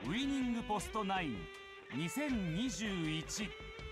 ウイニングポスト92021。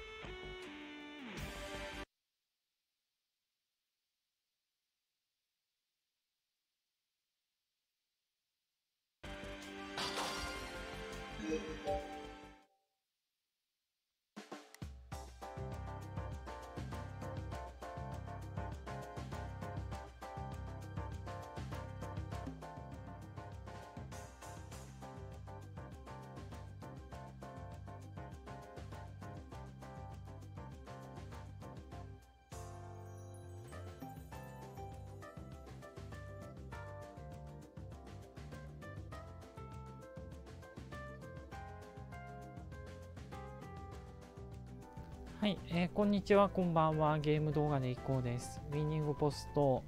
はい、こんにちは、こんばんは。ゲーム動画でいこうです。ウィニングポスト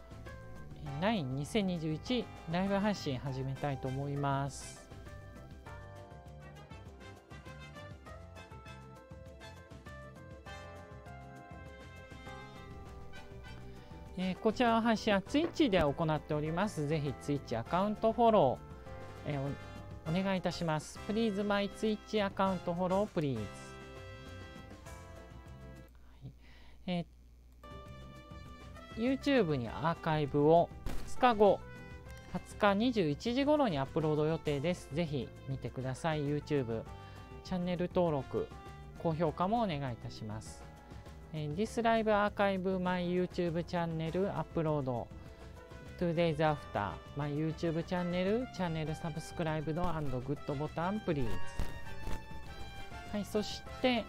9-2021ライブ配信始めたいと思います。こちらの配信は Twitch で行っております。ぜひ Twitch アカウントフォロー、お願いいたします。Please my Twitch アカウントフォロー Please。YouTube にアーカイブを2日後、20日21時頃にアップロード予定です。ぜひ見てください。YouTube チャンネル登録、高評価もお願いいたします。This Live Archive My YouTube チャンネルアップロード 2 days after My YouTube チャンネルサブスクライブド&グッドボタン Please。 はい、そして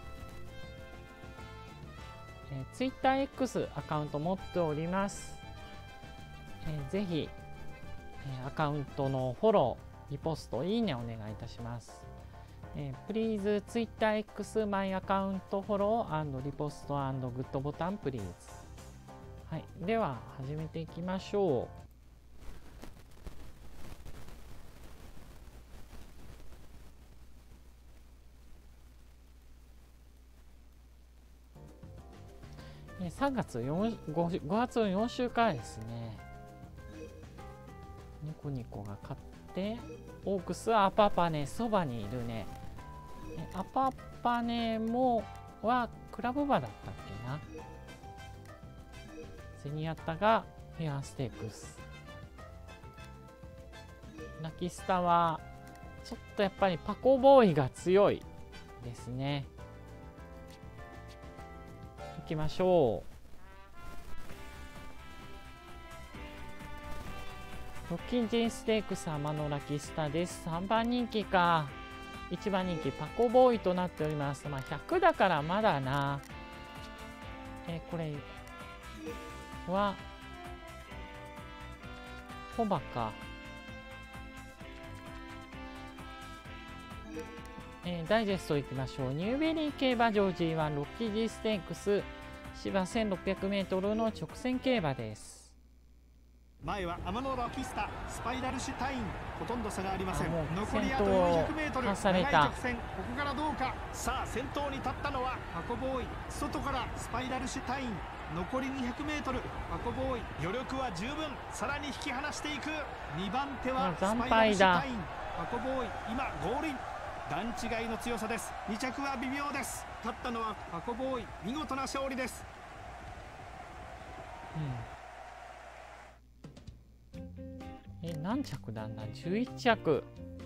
TwitterX アカウント持っております。ぜひ、アカウントのフォロー、リポスト、いいねお願いいたします。Please TwitterX マイアカウントフォロー&リポスト&グッドボタン Please。はい、では始めていきましょう。5月の4週からですね。ニコニコが勝って、オークスはアパパネそばにいるね。アパパネはクラブ馬だったっけな。ゼニアッタがフェアステークス。ラキスタはちょっとやっぱりパコボーイが強いですね。行きましょう。ロッキンジンステークス浜のラキスタです。3番人気か。1番人気パコボーイとなっております。まあ100だからまだな。これはコバか。ダイジェストいきましょう。ニューベリー競馬場 G1 ロッキー G ステークス芝 1600m の直線競馬です。 前は天野ラキスタ、スパイラルシュタイン、ほとんど差がありません。残り先あと 400m、 頭された。 長い直線、ここからどうか。さあ先頭に立ったのはパコボーイ、外からスパイラルシュタイン、残り 200m、 パコボーイ余力は十分、さらに引き離していく。2番手はスパイラルシュタイン、パコボーイ今ゴールイン、段違いの強さです。2着は微妙です。勝ったのはパコボーイ、見事な勝利です。 何着なんだ。11着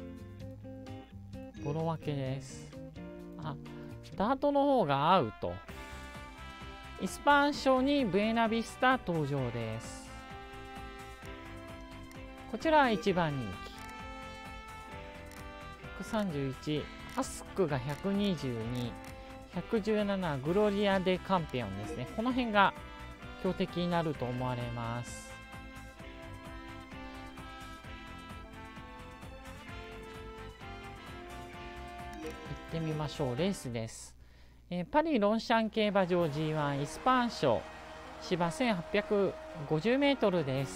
ボロ分けです。ダートの方がアウト。イスパン賞にブエナビスタ登場です。こちらは1番人気131、アスクが122、117グロリア・デ・カンペオンですね。この辺が強敵になると思われます。行ってみましょう。レースです。パリロンシャン競馬場 G1 イスパン賞芝 1850m です。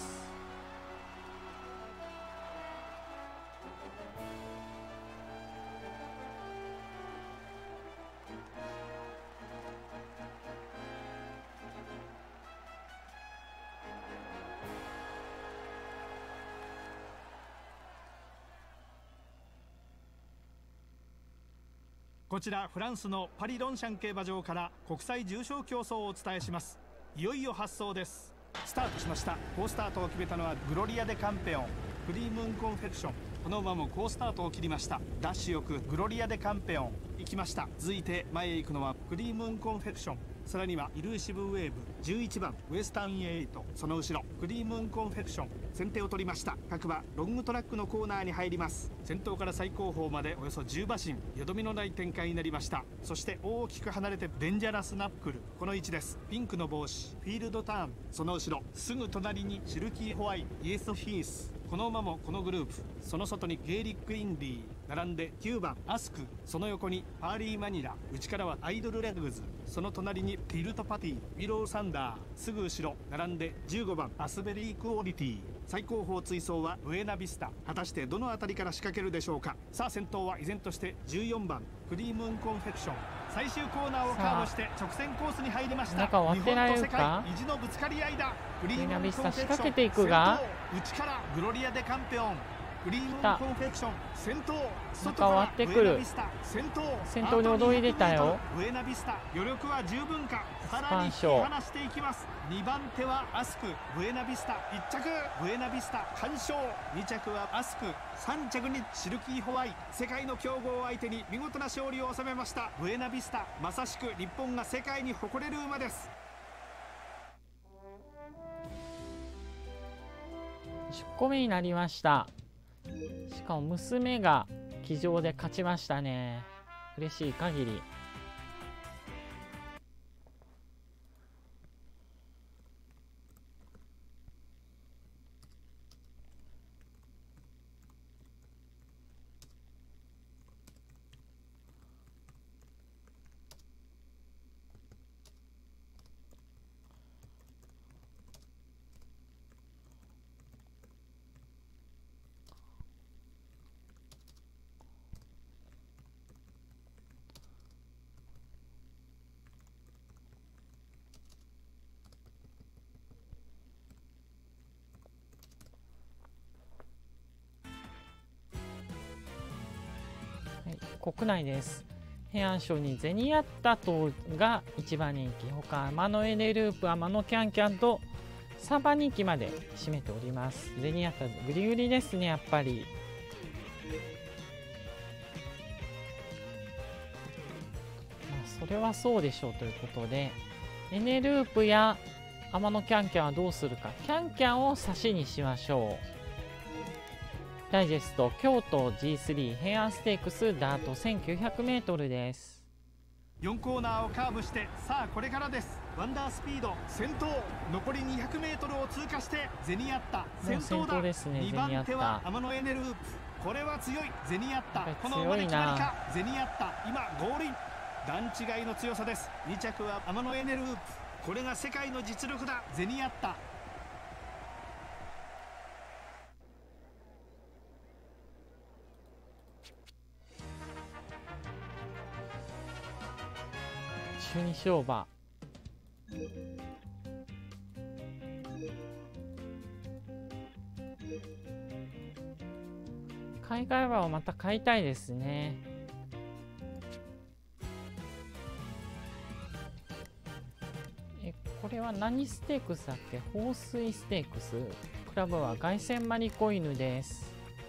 こちらフランスのパリ・ロンシャン競馬場から国際重賞競争をお伝えします。いよいよ発走です。スタートしました。好スタートを決めたのはグロリア・デ・カンペオン、クリームンコンフェクション。この馬も好スタートを切りました。ダッシュよくグロリア・デ・カンペオン行きました。続いて前へ行くのはクリームンコンフェクション、さらにはイルーシブウェーブ、11番ウエスタンエイト、その後ろクリームンコンフェクション、先手を取りました。各馬ロングトラックのコーナーに入ります。先頭から最後方までおよそ10馬身、よどみのない展開になりました。そして大きく離れてデンジャラスナックル、この位置です。ピンクの帽子フィールドターン、その後ろすぐ隣にシルキーホワイ、イエスヒース、この馬もこのグループ。その外にゲイリック・インディー並んで9番アスク、その横にパーリー・マニラ、内からはアイドル・レグズ、その隣にティルト・パティ、ウィロー・サンダー、すぐ後ろ並んで15番アスベリー・クオリティ。最高峰追走はブエナビスタ。果たしてどの辺りから仕掛けるでしょうか。さあ先頭は依然として14番クリームンコンフェクション。最終コーナーをカーブして直線コースに入りました。日本と世界意地のぶつかり合いだ。クリームンコンフェクション、仕掛けていくが内からグロリア・デ・カンペオン、クリームンコンフェクション先頭、外からブエナビスタ先頭に踊り出たよ。ブエナビスタ余力は十分か、さらに引き離していきます。2番手はアスク、ブエナビスタ1着、ブエナビスタ完勝。2着はアスク、3着にシルキーホワイ。世界の強豪を相手に見事な勝利を収めましたブエナビスタ。まさしく日本が世界に誇れる馬です。 10個目になりました。しかも娘が騎乗で勝ちましたね。嬉しい限り。国内です。平安賞にゼニアッタ等が1番人気、他アマノエネループ、アマノキャンキャンと3番人気まで占めております。ゼニアッタグリグリですね、やっぱり。それはそうでしょうということで、エネループやアマノキャンキャンはどうするか。キャンキャンを差しにしましょう。ダイジェスト京都 G3 平安ステークスダート 1900m です。 4コーナーをカーブして、さあこれからです。ワンダースピード先頭、残り 200m を通過してゼニアッタ先頭だ。2番手はアマノエネループ、これは強いゼニアッタ。この馬に決まりか。ゼニアッタ今ゴールイン、段違いの強さです。2着はアマノエネループ、これが世界の実力だ。ゼニアッタ 12勝馬。海外馬をまた買いたいですね。これは何ステークスだっけ。放水ステークス。クラブは凱旋マリコ犬です。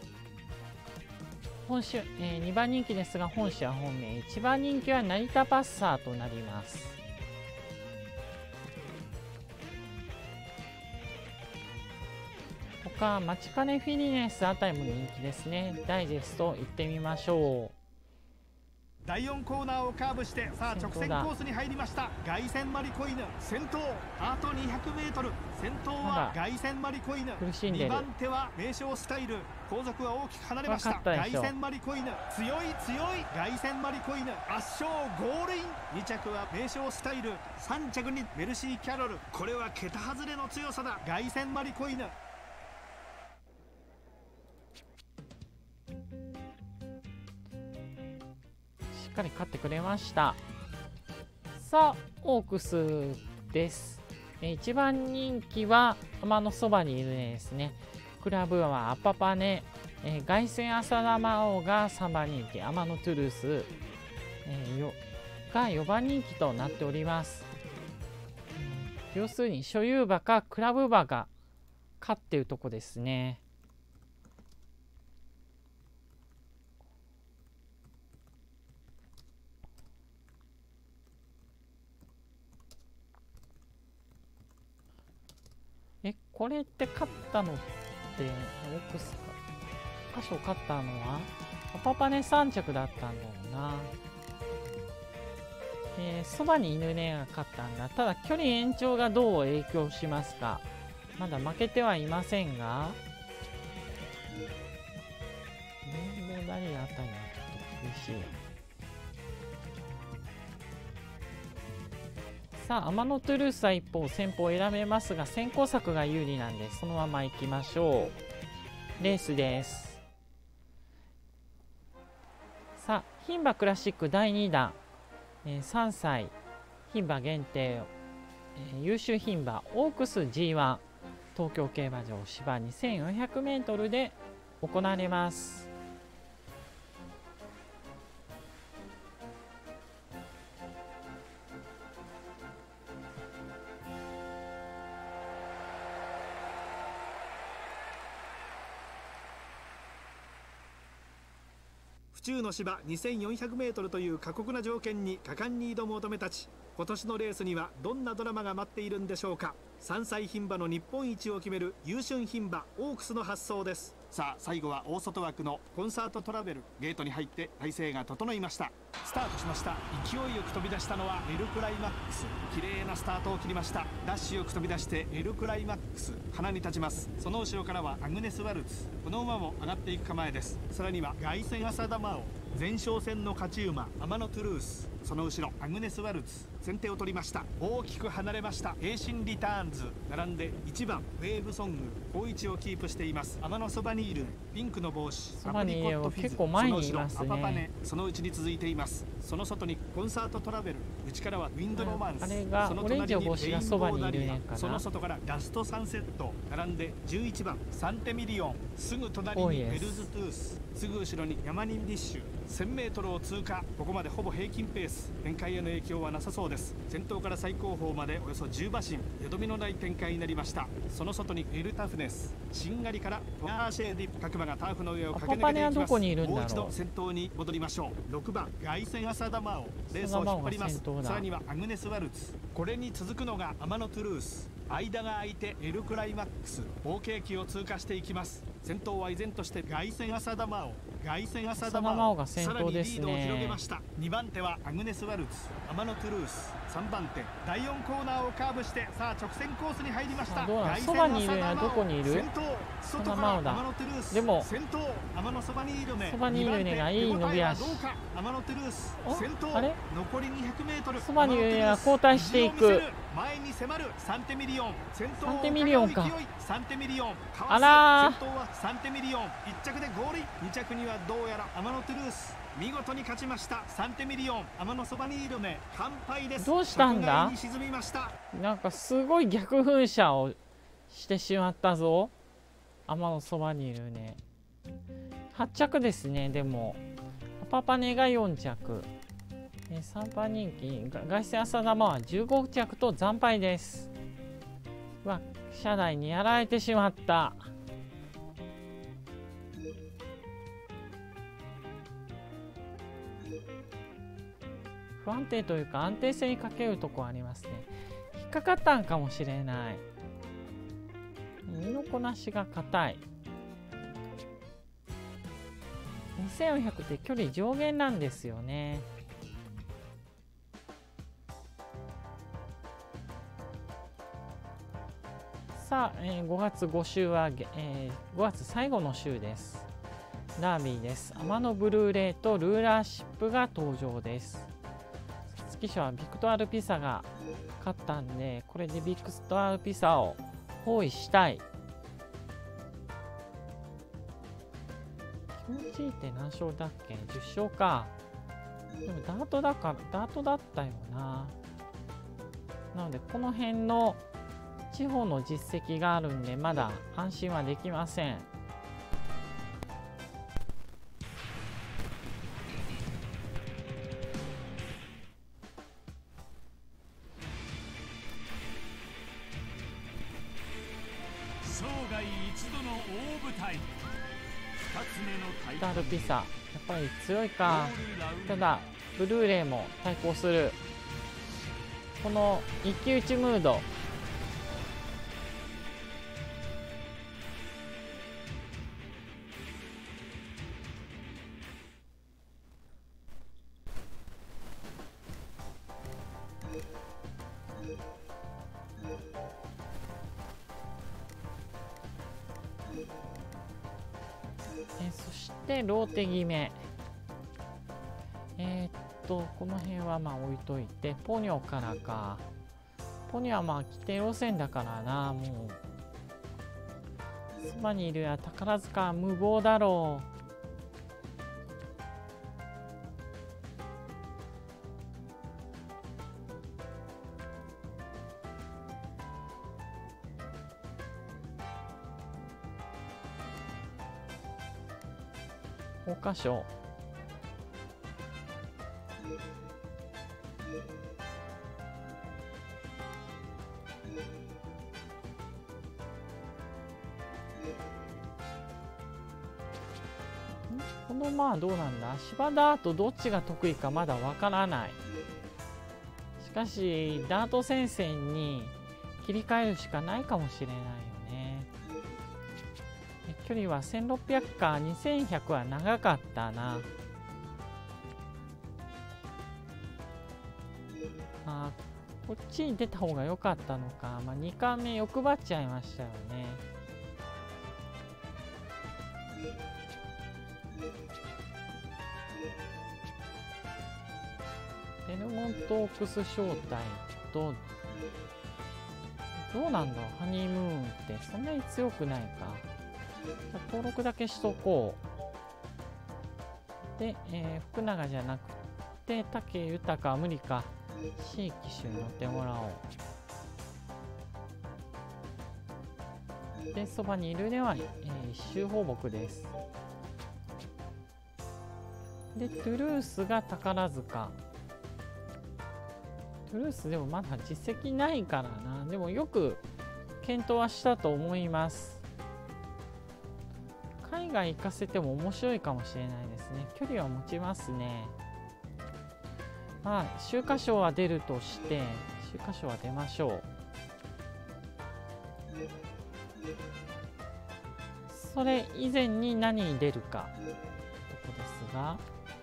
本種、2番人気ですが本種は本命。1番人気は成田パッサーとなります。他マチカネフィリネスあたりも人気ですね。ダイジェスト行ってみましょう。 第4コーナーをカーブして、さあ直線コースに入りました。凱旋マリコ犬先頭、あと 200m。 先頭は凱旋マリコ犬、2番手は名将スタイル。後続は大きく離れました。凱旋マリコ犬強い凱旋マリコ犬圧勝ゴールイン。2着は名将スタイル、3着にメルシーキャロル、これは桁外れの強さだ。凱旋マリコ犬しっかり勝ってくれました。さあオークスです。1番人気は馬のそばにいるですね。クラブはアパパネ、凱旋浅田魔王が3番人気、アマノトゥルース。 が4番人気となっております。要するに所有馬かクラブ馬が勝っていうとこですね。これって勝ったのってオークスか箇所勝ったのはアパパネ3着だったんだよな。そばに犬ねが勝ったんだ。ただ距離延長がどう影響しますか。まだ負けてはいませんが、レインボーダリアあたりはちょっと厳しい。さあ、アマノトゥルースは一方先方を選べますが、先行策が有利なんでそのまま行きましょう。レースです。さあ、牝馬クラシック第2弾、3歳牝馬限定、優秀牝馬オークス G1 東京競馬場芝 2400m で行われます。 府中の芝 2400m という過酷な条件に果敢に挑む乙女たち。今年のレースにはどんなドラマが待っているんでしょうか。3歳牝馬の日本一を決める優秀牝馬オークスの発想です。さあ、最後は大外枠のコンサートトラベル。ゲートに入って体勢が整いました。スタートしました。勢いよく飛び出したのはエルクライマックス。綺麗なスタートを切りました。ダッシュよく飛び出してエルクライマックス鼻に立ちます。その後ろからはアグネス・ワルツ。この馬も上がっていく構えです。さらには凱旋浅田真央、前哨戦の勝ち馬アマノトゥルース、その後ろアグネス・ワルツ。先手を取りました。大きく離れました。栄進リターンズ並んで1番ウェーブソング、好位置をキープしています。天のそばにいるピンクの帽子そばにいる結構前にいますね。 その後ろアパパネ、そのうちに続いています。その外にコンサートトラベル、内からはウィンドロマンス、 あれがそのオレンジの隣に帽子がそばにいるねかな。 その外からラストサンセット並んで11番サンテミリオン、すぐ隣にベルズトゥース、すぐ後ろにヤマニンディッシュ。 1000m を通過。ここまでほぼ平均ペース。展開への影響はなさそうです。先頭から最後方までおよそ10馬身、よどみのない展開になりました。その外にエルタフネス、しんがりからワーシェーディ、各馬がターフの上を駆け抜けていきます。 どこにいるんだろう。 もう一度先頭に戻りましょう。6番凱旋浅田真央、レースを引っ張ります。さらにはアグネス・ワルツ、これに続くのがアマノトゥルース。間が空いてエルクライマックス、合計期を通過していきます。先頭は依然として凱旋浅田真央、凱旋浅田真央が先頭ですね。 さらにリードを広げました。2番手はアグネス・ワルツ、アマノトゥルース。3番手第4コーナーをカーブして、さあ直線コースに入りました。 そばにいるやどこにいる。 先頭外からアマノトゥルース。 でも先頭アマノそばにいるね。 そばにいるねがいい伸び足。 アマノトゥルース先頭。 あれ残り 200m。 そばにいるねが交代していく。 前に迫るサンテミリオン。先頭サンテミリオンか。 サンテミリオン。 あらー。 先頭はサンテミリオン。1着でゴールイン。2着にはどうやらアマノトゥルース。見事に勝ちました。サンテミリオン、天のそばにいるね。完敗です。 どうしたんだ。 に沈みました。 なんかすごい逆噴射をしてしまったぞ。天のそばにいるね。8着ですね。でもパパネが4着、3番人気凱旋浅田真央は15着と惨敗です。車内にやられてしまった。不安定というか安定性に欠けるところありますね。引っかかったんかもしれない。身のこなしが硬い。2400って距離上限なんですよね。さあ、5月5週は、5月最後の週です。ダービーです。天のブルーレイとルーラーシップが登場です。皐月賞はビクトアルピサが勝ったんで、これでビクトアルピサを包囲したい。気持ちいいって何勝だっけ。10勝か。でもダートだったよな。なのでこの辺の地方の実績があるんでまだ安心はできません。 度の大舞台、2つ目の大会スタルピサやっぱり強いか。 ゴールラウンドただブルーレイも対抗する。この一騎打ちムード、そしてローテ決め。この辺はまあ置いといて、ポニョからか。ポニョはまあ規定路線だからな。もうそばにいるや宝塚無謀だろう。桜花賞このまあどうなんだ。芝ダートどっちが得意かまだわからない。しかしダート戦線に切り替えるしかないかもしれないよね。距離は1600か。2100は長かったな。こっちに出た方が良かったのか。まあ、2回目欲張っちゃいましたよね。ベルモントオークス招待とどうなんだろう。ハニームーンってそんなに強くないか。登録だけしとこう。で、福永じゃなくて武豊は無理か。C 機種に乗ってもらおう。でそばにいるねは、一周放牧です。でトゥルースが宝塚。トゥルースでもまだ実績ないからな。でもよく検討はしたと思います。海外行かせても面白いかもしれないですね。距離は持ちますね。まあ秋華賞は出るとして秋華賞は出ましょう。それ以前に何に出るかとこですが、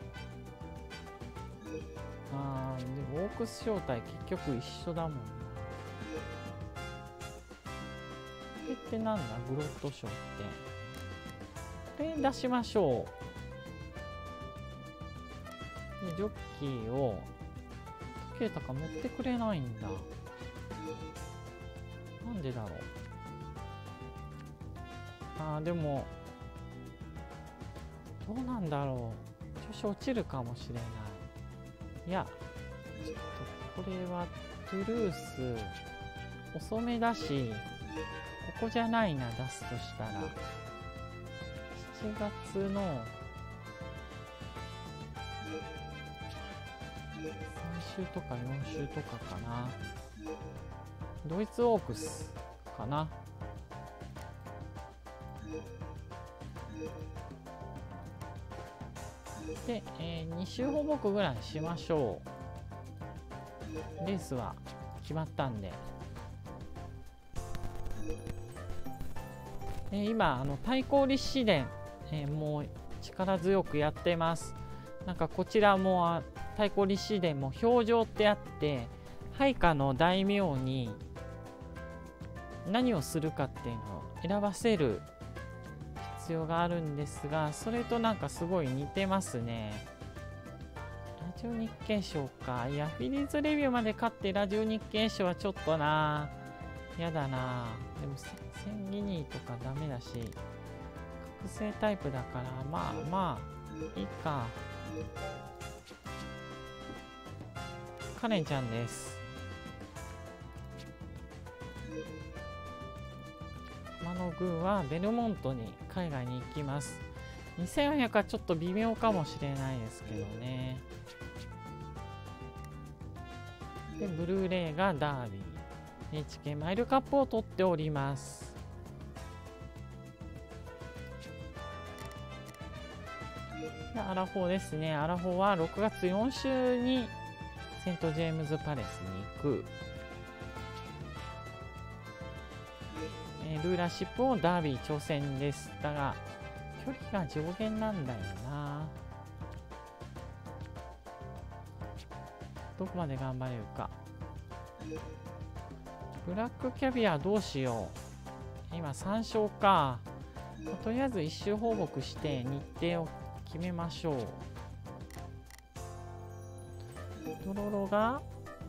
でもオークス招待結局一緒だもんな。これってなんだグロット賞って。これ出しましょう。でジョッキーを時計とか乗ってくれないんだ。なんでだろう。でもどうなんだろう。調子落ちるかもしれない。いやちょっとこれはトゥルース遅めだし、ここじゃないな。出すとしたら7月の3週とか4週とかかな。ドイツオークスかな。で、2週放牧ぐらいしましょう。レースは決まったんで。今対抗立志伝、もう力強くやってます。なんかこちらも対抗立志伝も表情ってあって、配下の大名に何をするかっていうのを選ばせる必要があるんですが、それとなんかすごい似てますね。ラジオ日経賞か。いやフィリーズレビューまで勝ってラジオ日経賞はちょっとな、やだな。でもセンギニーとかダメだし覚醒タイプだから、まあいいか。カレンちゃんです。マノグーはベルモントに海外に行きます。2400はちょっと微妙かもしれないですけどね。でブルーレイがダービー NHK マイルカップを取っております。 でアラフォーですね。アラフォーは6月4週にセントジェームズパレスに行く。ルーラーシップをダービー挑戦です。だが距離が上限なんだよな。どこまで頑張れるか。ブラックキャビアどうしよう。今3勝か。とりあえず1周放牧して日程を決めましょう。ドロロが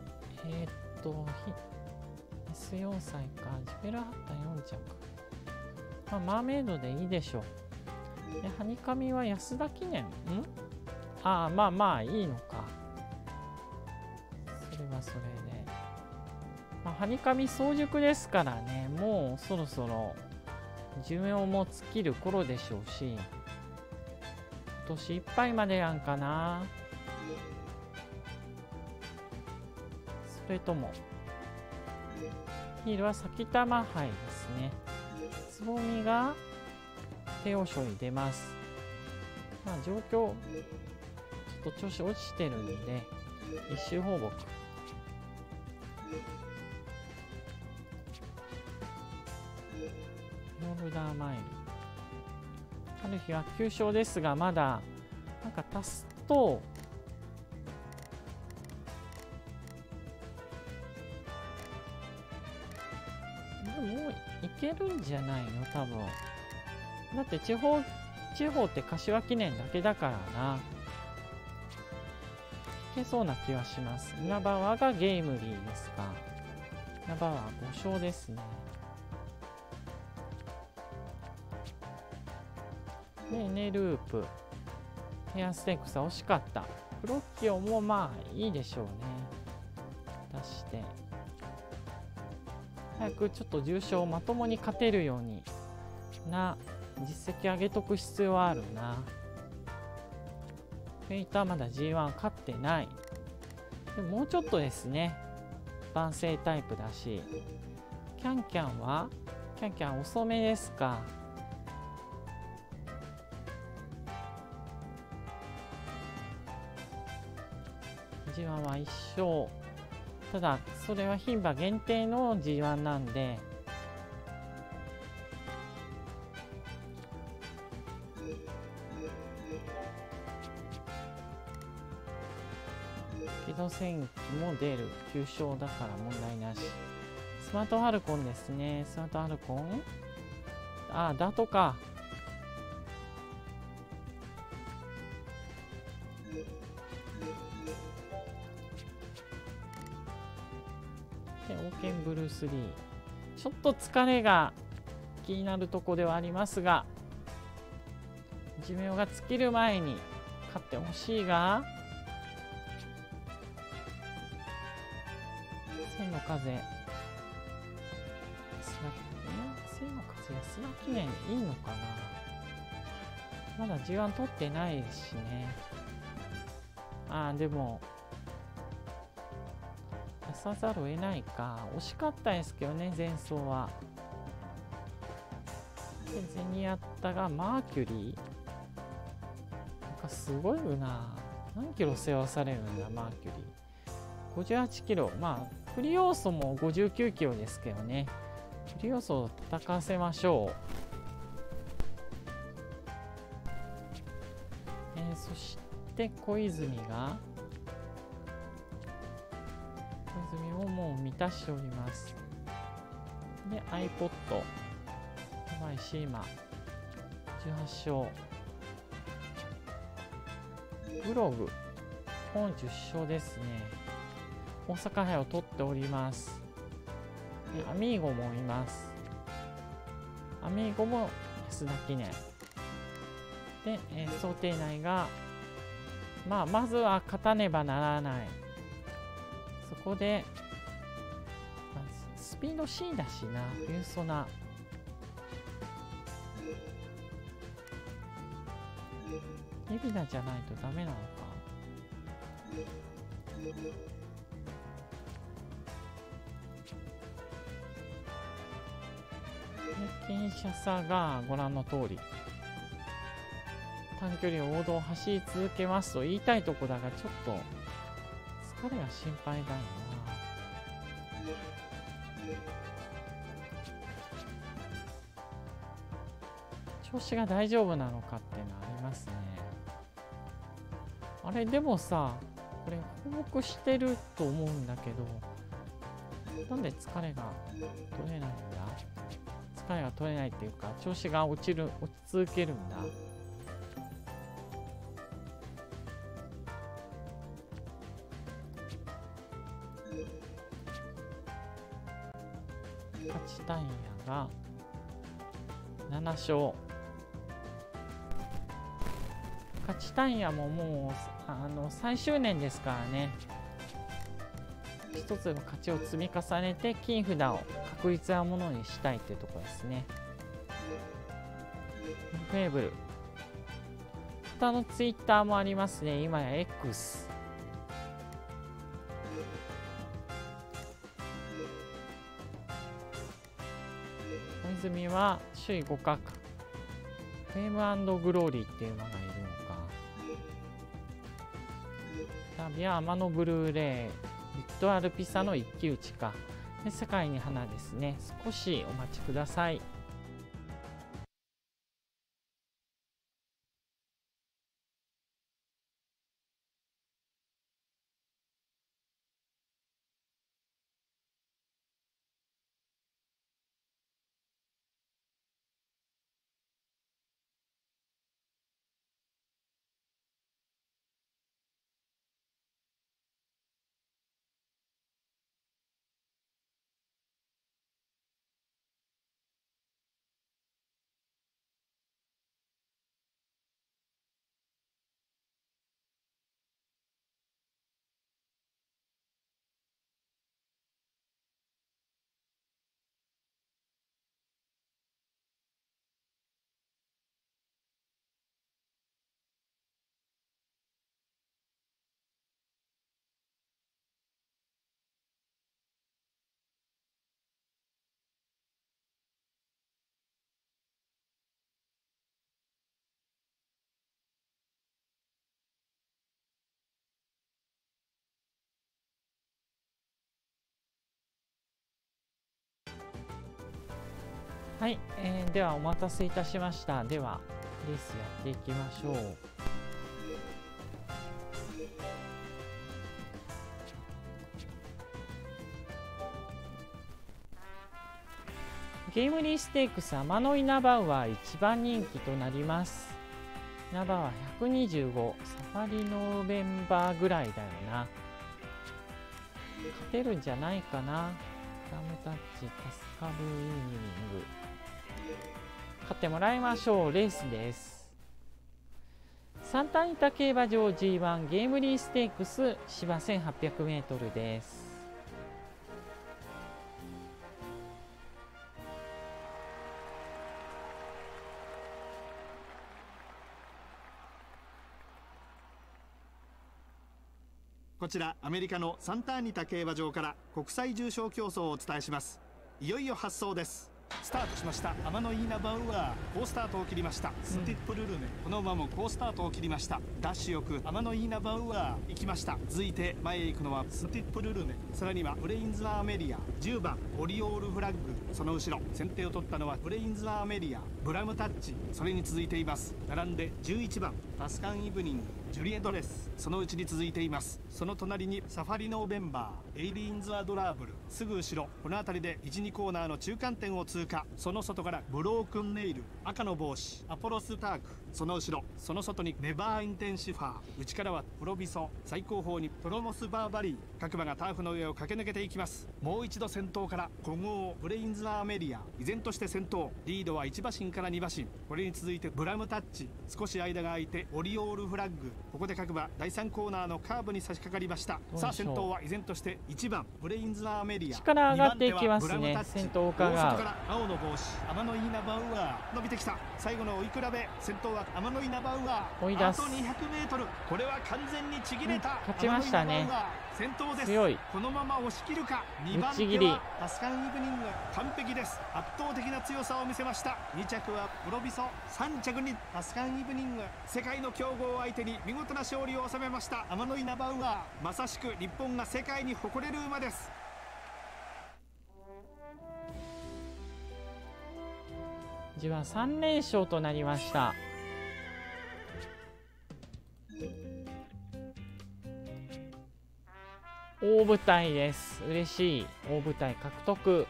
S4 歳か。ジュベラハッタ4着。マーメイドでいいでしょう。でハニカミは安田記念まあいいのか。それはそれで、ハニカミ早熟ですからね、もうそろそろ寿命も尽きる頃でしょうし、今年いっぱいまでやんかな。それともヒールは先玉杯ですね。つぼみが帝王賞に出ます。状況ちょっと調子落ちてるんで一周放牧。ノルダーマイル。ある日は9勝ですが、まだなんか足すとでももういけるんじゃないの多分。だって地方って柏記念だけだからな。いけそうな気はします。稲葉はがゲームリーですか。稲葉は5勝ですね。でエネループヘアステークスは惜しかった。プロッキオもまあいいでしょうね。出して早くちょっと重賞まともに勝てるようにな実績上げとく必要はあるな。フェイトはまだ G1 勝ってない。でももうちょっとですね。万世タイプだし。キャンキャン遅めですか。G1 は1勝。ただそれは牝馬限定の G1 なんで、ゲド戦記も出る。9勝だから問題なし。スマートファルコンですね。スマートファルコンダトか。でオーケンブルース・リー、ちょっと疲れが気になるとこではありますが、寿命が尽きる前に勝ってほしいが、千の風安田記念いいのかな。まだ G1 取ってないしね。でも出さざるを得ないか。惜しかったですけどね、前走は。でゼニアッタがマーキュリー、なんかすごいな。何キロ背負わされるんだマーキュリー。58キロ。フリ要素も59キロですけどね。フリ要素を戦わせましょう。そして小泉をもう満たしております。で iPod マイシーマ18勝。ブログ本10勝ですね。大阪杯を取っております。でアミーゴもいます。アミーゴも安田記念で、想定内がまずは勝たねばならない。そこで、スピード C だしな。冬ソナエビナじゃないとダメなのか。キンシャサがご覧の通り。 短距離を王道を走り続けますと言いたいとこだが、ちょっと疲れが心配だよな。調子が大丈夫なのかっていうのはありますね。あれでもさ、これ放牧してると思うんだけど、なんで疲れが取れないんだ。疲れが取れないっていうか、調子が落ち続けるんだ。勝ちタイヤが7勝。勝ちタイヤももう最終年ですからね。一つの勝ちを積み重ねて金札を確実なものにしたいっていうところですね。フェーブル。他のツイッターもありますね。今や X。小泉は首位互角。フェーム&グローリーっていう馬がいるのか。ダビア天野ブルーレイ。ビットアルピサの一騎打ちか。で世界に花ですね。少しお待ちください。はい、ではお待たせいたしました。ではレースやっていきましょう。ゲームリーステークス天の稲葉は一番人気となります。稲葉は125、サファリノーベンバーぐらいだよな。勝てるんじゃないかな。ラムタッチ、タスカブイーニング。勝ってもらいましょう。レースです。サンタアニタ競馬場 G1 ゲームリーステークス芝 1800m です。 こちらアメリカのサンタアニタ競馬場から国際重賞競争をお伝えします。いよいよ発走です。スタートしました。天のイーナバウアー好スタートを切りました。スティップルルネ、この馬も好スタートを切りました。ダッシュよく天のイーナバウアー行きました。続いて前へ行くのはスティップルルネ、さらにはブレインズ・アーメリア、10番オリオールフラッグ、その後ろ先手を取ったのはブレインズ・アーメリア、ブラムタッチ、それに続いています。並んで11番タスカン・イブニング、ジュリエドレス、そのうちに続いています。その隣にサファリノーベンバー、エイリーンズ・アドラーブル、すぐ後ろこの辺りで 1,2 コーナーの中間点を通過。その外からブロークンネイル、赤の帽子アポロスターク、その後ろその外にネバーインテンシファー、内からはプロビソ、最後方にプロモスバーバリー。各馬がターフの上を駆け抜けていきます。もう一度先頭から古豪ブレインズ・アーメリア、依然として先頭。リードは1馬身から2馬身。これに続いてブラムタッチ、少し間が空いてオリオールフラッグ。ここで各馬第3コーナーのカーブに差し掛かりました。さあ先頭は依然として1番ブレインズ・アーメリア、 力上がっていきますね。先頭岡が大外から青の帽子天のイーナバウアー伸びてきた。 最後の追い比べ、先頭は天野稲葉ウアー。 追い出す。 あと 200m、 これは完全にちぎれた。 勝ちましたね。 先頭です。 強い。 このまま押し切るか。2番手はタスカンイブニング、完璧です。圧倒的な強さを見せました。2着はプロビソ、3着にタスカンイブニング。世界の強豪を相手に見事な勝利を収めました天野稲葉ウアー。まさしく日本が世界に誇れる馬です。 G1 3連勝となりました。大舞台です。嬉しい。大舞台獲得。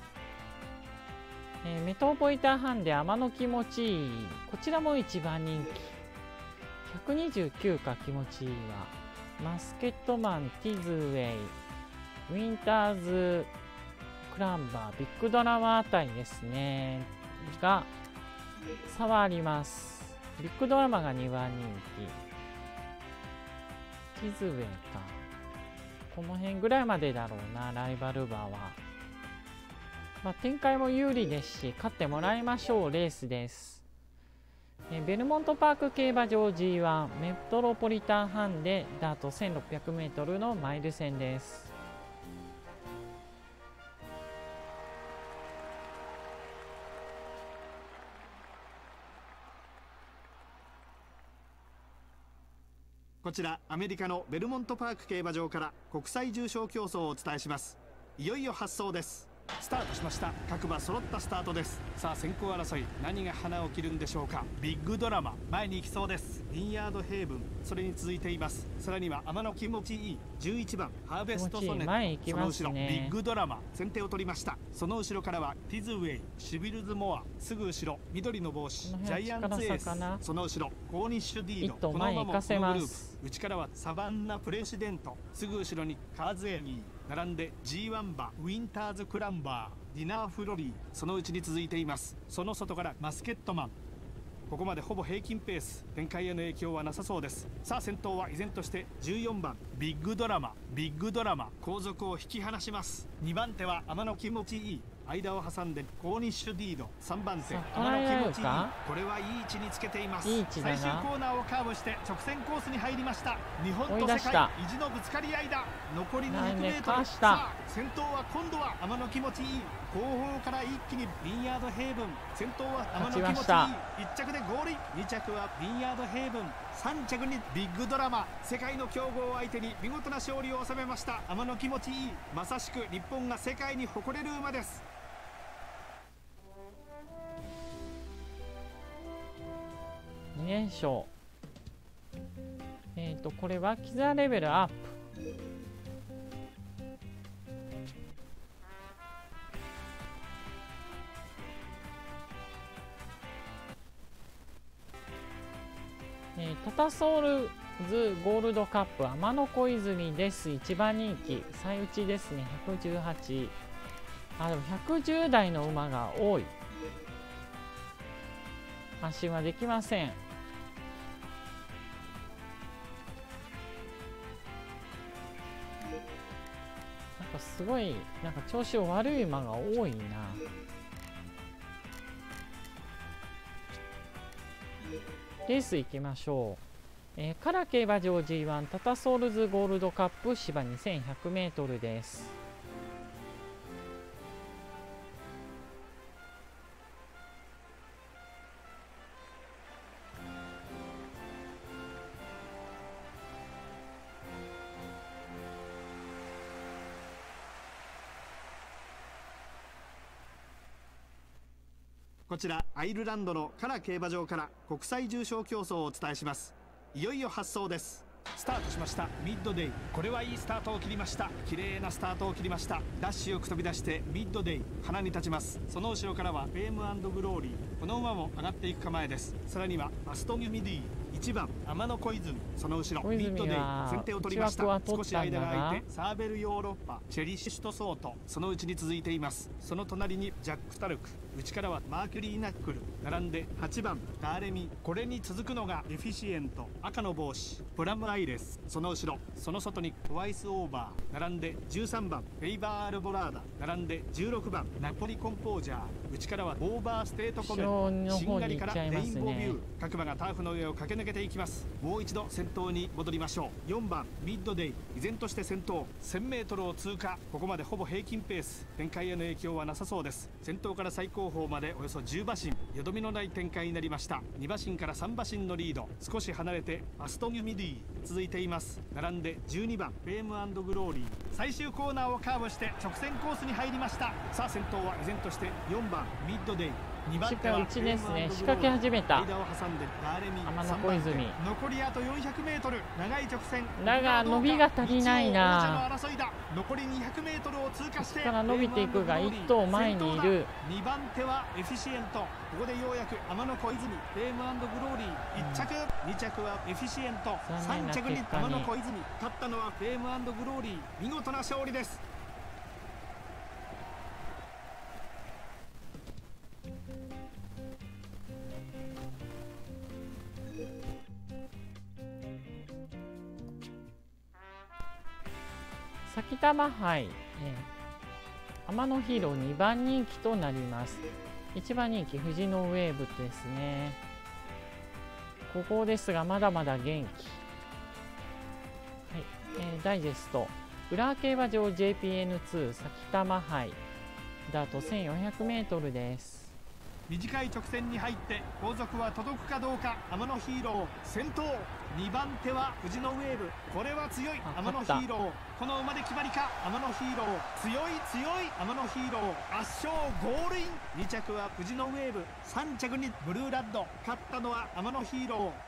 メトロポリタンハンデ天の気持ちいい。こちらも一番人気。129か気持ちいいわ。マスケットマン、ティズウェイ、ウィンターズ、クランバー、ビッグドラマあたりですね。が差はあります。ビッグドラマが2番人気。ティズウェイか。この辺ぐらいまでだろうな、ライバル馬は。まあ、展開も有利ですし、勝ってもらいましょう。レースです。ベルモントパーク競馬場 G1 メトロポリタンハンデダート 1600m のマイル戦です。 こちらアメリカのベルモントパーク競馬場から国際重賞競争をお伝えします。いよいよ発走です。スタートしました。各馬揃ったスタートです。さあ先行争い、何が花を切るんでしょうか。ビッグドラマ前に行きそうです。リンヤードヘイブン、それに続いています。さらには天の気持ちいい11番ハーベストソネット、その後ろビッグドラマ先手を取りました。その後ろからはティズウェイ、シビルズモア、すぐ後ろ緑の帽子ジャイアンツエース、その後ろコーニッシュディード、この馬もこのグループ。内からはサバンナプレシデント、すぐ後ろにカーズエニー、並んで G1 馬ウィンターズクランバー、ディナーフロリー、そのうちに続いています。その外からマスケットマン。ここまでほぼ平均ペース、展開への影響はなさそうです。さあ先頭は依然として14番ビッグドラマ。ビッグドラマ後続を引き離します。2番手は天の気持ちいい、間を挟んでコーニッシュディード、3番手天の気持ちいい、これはいい位置につけています。最終コーナーをカーブして直線コースに入りました。日本と世界意地のぶつかり合いだ。残り 200m、 さあ先頭は今度は天の気持ちいい、後方から一気にリンヤードヘイブン、先頭は天の気持ちいい、1着でゴールイン、2着はリンヤードヘイブン、3着にビッグドラマ。世界の強豪を相手に見事な勝利を収めました天の気持ちいい。まさしく日本が世界に誇れる馬です。 2連勝。これはキザレベルアップ。タタソウルズゴールドカップ天の小泉です。一番人気最内ですね。118。でも110台の馬が多い。安心はできません。なんかすごい調子悪い馬が多いな。レース行きましょう。カラ競馬場 G1 タタソウルズゴールドカップ芝 2100m です。 こちらアイルランドのカラ競馬場から国際重賞競争をお伝えします。いよいよ発走です。スタートしました。ミッドデイ、これはいいスタートを切りました。綺麗なスタートを切りました。ダッシュよく飛び出してミッドデイ花に立ちます。その後ろからはフェーム&グローリー、この馬も上がっていく構えです。さらにはアストニュミディ、1番天の小泉、その後ろミッドデイ先手を取りました。少し間が空いてサーベルヨーロッパ、チェリッシュとソート、そのうちに続いています。その隣にジャック・タルク、 内からはマーキュリーナックル、並んで8番ダーレミ、これに続くのがエフィシエント、赤の帽子プラムアイレス、その後ろその外にトワイスオーバー、並んで13番フェイバールボラーダ、並んで16番ナポリコンポージャー、内からはオーバーステートコメン、しんがりからレインボービュー、各馬がターフの上を駆け抜けていきます。もう一度先頭に戻りましょう。4番ミッドデイ、依然として先頭 1000m を通過、ここまでほぼ平均ペース、展開への影響はなさそうです。先頭から最高峰までおよそ10馬身、よどみのない展開になりました。2馬身から3馬身のリード、少し離れてアストニュミディ続いています。並んで12番フェーム&グローリー、最終コーナーをカーブして直線コースに入りました。さあ先頭は依然として4番ミッドデイ、2番手は内ですね。仕掛け始めた。 間を挟んでダーレミ、 天の小泉、 残りあと 400m、 長い直線だが伸びが足りないな。 残り 200m を通過してから伸びていくが1頭前にいる。 2番手はエフィシエント、ここでようやく天の小泉、フェーム&グローリー1着、2着はエフィシエント、3着に天の小泉、勝ったのはフェーム&グローリー、見事な勝利です。 埼玉杯、天野ヒーロー2番人気となります。1番人気富士のウェーブですね。ここですがまだまだ元気。はい、ダイジェスト浦和競馬場 JPN2 埼玉杯だと 1400m です。 短い直線に入って後続は届くかどうか。天野ヒーロー先頭、2番手は富士のウェーブ、これは強い天野ヒーロー、この馬で決まりか。天野ヒーロー強い天野ヒーロー圧勝ゴールイン。2着は富士のウェーブ、3着にブルーラッド、勝ったのは天野ヒーロー。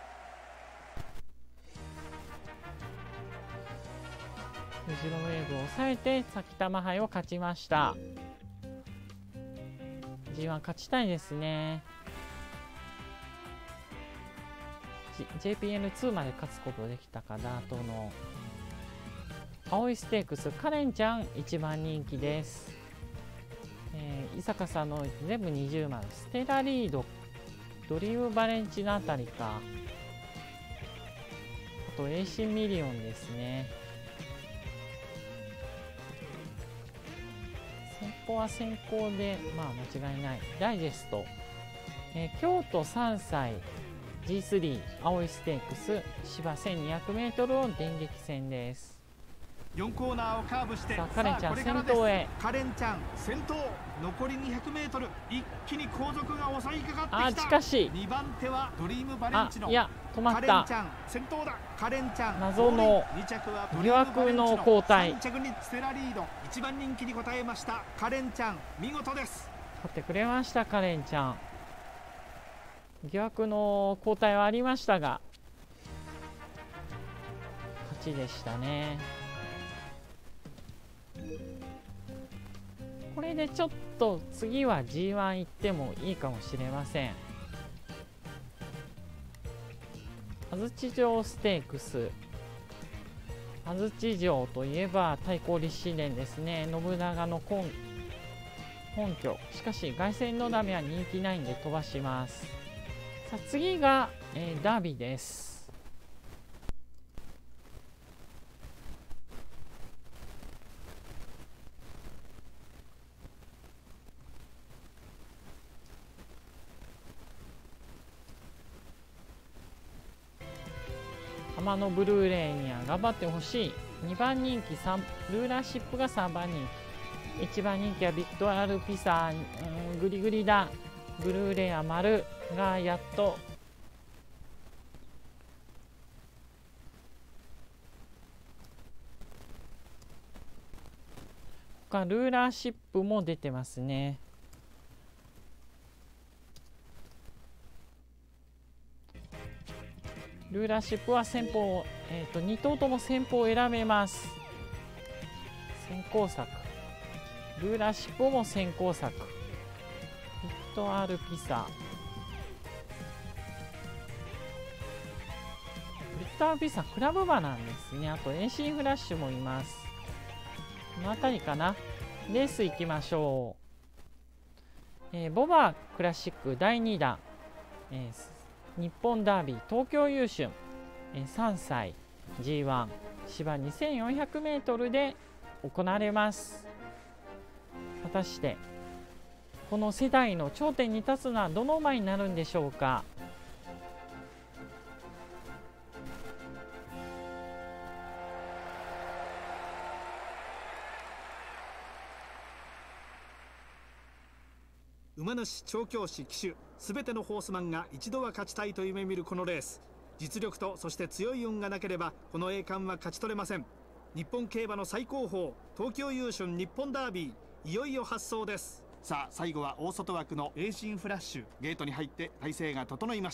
富士のウェーブを抑えて埼玉杯を勝ちました。G1 勝ちたいですね。JPN2 まで勝つことできたか。ダートの青いステークスカレンちゃん1番人気です。伊坂さんの全部20番、ステラリード、ドリームバレンチのあたりか。あとエイシンミリオンですね。先行は先行でまあ間違いない。ダイジェスト、京都3歳 G3 青いステークス芝 1200m を電撃戦です。 4コーナーをカーブして、 さあカレンちゃん先頭へ。 カレンちゃん先頭、残り 200m、 一気に後続が襲いかかってきた。 しかし 2番手はドリームバレンチの、 いや止まった。 カレンちゃん先頭だ。カレンちゃん謎の 2着は疑惑の交代。 3着にステラリード、1番人気に応えましたカレンちゃん、見事です。 勝ってくれましたカレンちゃん。疑惑の交代はありましたが勝ちでしたね。これでちょっと次は G1 行ってもいいかもしれません。安土城ステークス、安土城といえば太閤立志伝ですね。信長の本拠。しかし凱旋のダメは人気ないんで飛ばします。さあ次が、ダービーです。天野ブルーレイには頑張ってほしい。2番人気ルーラーシップが3番人気、1番人気はビクトアルピサー、グリグリだ。ブルーレイは丸がやっと他ルーラーシップも出てますね。ルーラーシップは先方、2頭とも先方を選べます。先行策。ルーラーシップも先行策。ビクトアルピサ。ビクトアルピサクラブ馬なんですね。あとエンシンフラッシュもいます。この辺りかな。レース行きましょう。 ボバクラシック第2弾、日本ダービー東京優駿、3歳 G1 芝 2400m で行われます。果たしてこの世代の頂点に立つのはどの馬になるんでしょうか。 馬主、調教師、騎手、すべてのホースマンが一度は勝ちたいと夢見るこのレース。実力とそして強い運がなければこの栄冠は勝ち取れません。日本競馬の最高峰、東京優駿日本ダービー、いよいよ発走です。さあ最後は大外枠のエイシンフラッシュ、ゲートに入って体勢が整いました。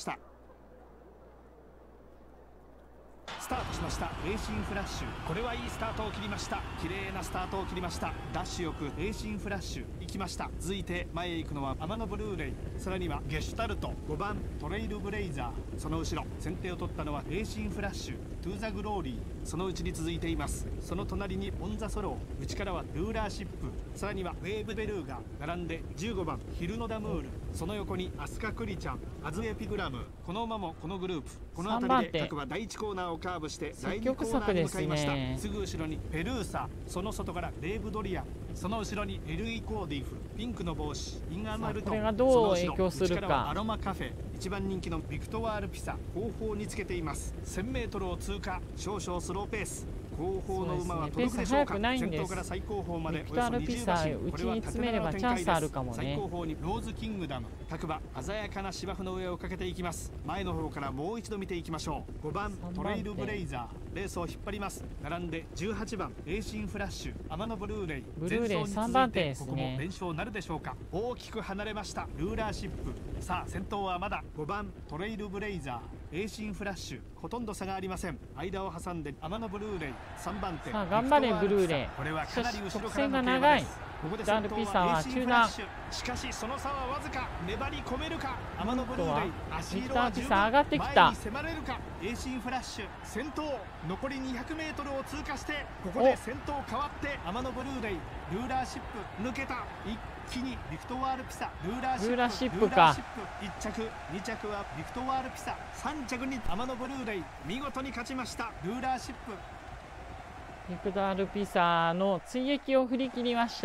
スタートしました。エイシンフラッシュ、これはいいスタートを切りました。綺麗なスタートを切りました。ダッシュよくエイシンフラッシュ行きました。続いて前へ行くのは天野ブルーレイ、さらにはゲシュタルト、5番トレイルブレイザー、その後ろ先手を取ったのはエイシンフラッシュ、トゥーザグローリー、そのうちに続いています。その隣にオンザソロー、内からはルーラーシップ、さらにはウェーブベルーガ、並んで15番ヒルノダムール、その横にアスカクリちゃん、アズエピグラム、この馬もこのグループ、この辺りで各馬第1コーナーをカーブして第2コーナーに向かいました。すぐ後ろにペルーサ、その外からレーブドリアン、その後ろにエルイコーディフ、ピンクの帽子インアマルトン、 これがどう影響するか。 アロマカフェ、一番人気のビクトワールピサ後方につけています。 1000m を通過、少々スローペース、後方の馬は届くでしょうか。先頭から最後方までおよそ20馬身、これは縦長の展開です。最後方にローズキングダム、各馬鮮やかな芝生の上をかけていきます。前の方からもう一度見ていきましょう。5番トレイルブレイザー、レースを引っ張ります。並んで18番エイシンフラッシュ、天野ブルーレイ、 3番手ですね。 ここも連勝なるでしょうか。大きく離れましたルーラーシップ。さあ先頭はまだ5番トレイルブレイザー、エイシンフラッシュ、ほとんど差がありません。間を挟んで天野ブルーレイ3番手、 さあ頑張れブルーレイ。 これはかなり後ろ直からの線が長い。 ここでダルピサは中段。 しかしその差はわずか、粘り込めるか。天野ブルーレイ、足色は十分、 上がってきた。 前に迫れるか。エイシンフラッシュ先頭、残り 200m を通過して、ここで先頭変わって天野ブルーレイ、ルーラーシップ抜けた。一気にビクトワールピサ、ルーラーシップか。1着2着はビクトワールピサ、3着に天野ブルーレイ、見事に勝ちましたルーラーシップ。 ビクトワールピサの追撃を振り切りました。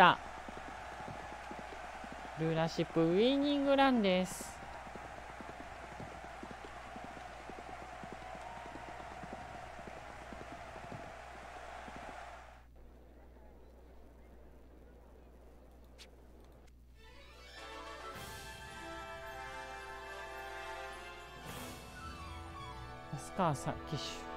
ルーラーシップウィニングランです。安川騎手、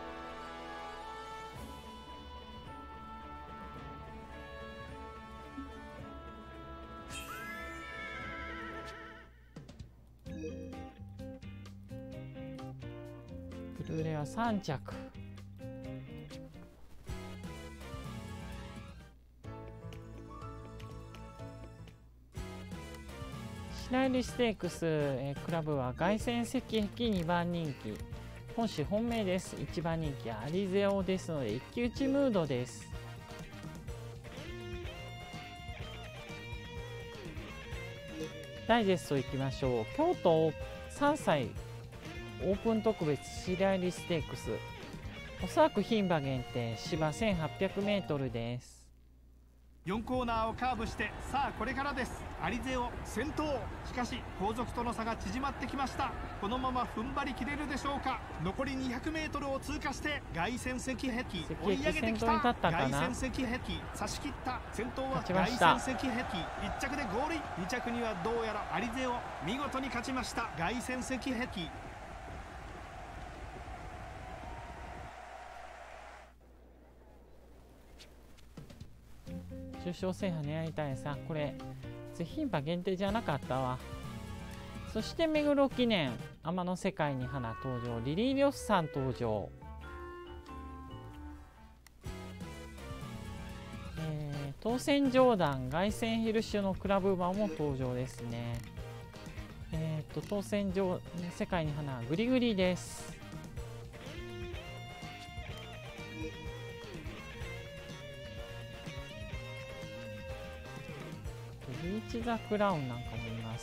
ブルーレイは3着。白百合ステークス、クラブは凱旋石壁2番人気、本種本命です。1番人気アリゼオですので一騎打ちムードです。ダイジェストいきましょう。京都3歳オープン特別白百合ステークス、おそらく牝馬限定芝 1800m です。 4コーナーをカーブして、さあこれからです。アリゼオ先頭、しかし後続との差が縮まってきました。このまま踏ん張りきれるでしょうか。残り 200m を通過して凱旋石壁追い上げてきた。凱旋石壁差し切った。先頭は凱旋石壁、1着でゴールイン。2着にはどうやらアリゼオ、見事に勝ちました凱旋石壁。 重賞制覇狙いたいさ。これ牝馬限定じゃなかったわ。そして目黒記念天の世界に花登場、リリー・リョスさん登場。当選ジョーダン、凱旋ヒルシュのクラブ馬も登場ですね。当選世界に花グリグリです。 ビーチザクラウンなんかもいます。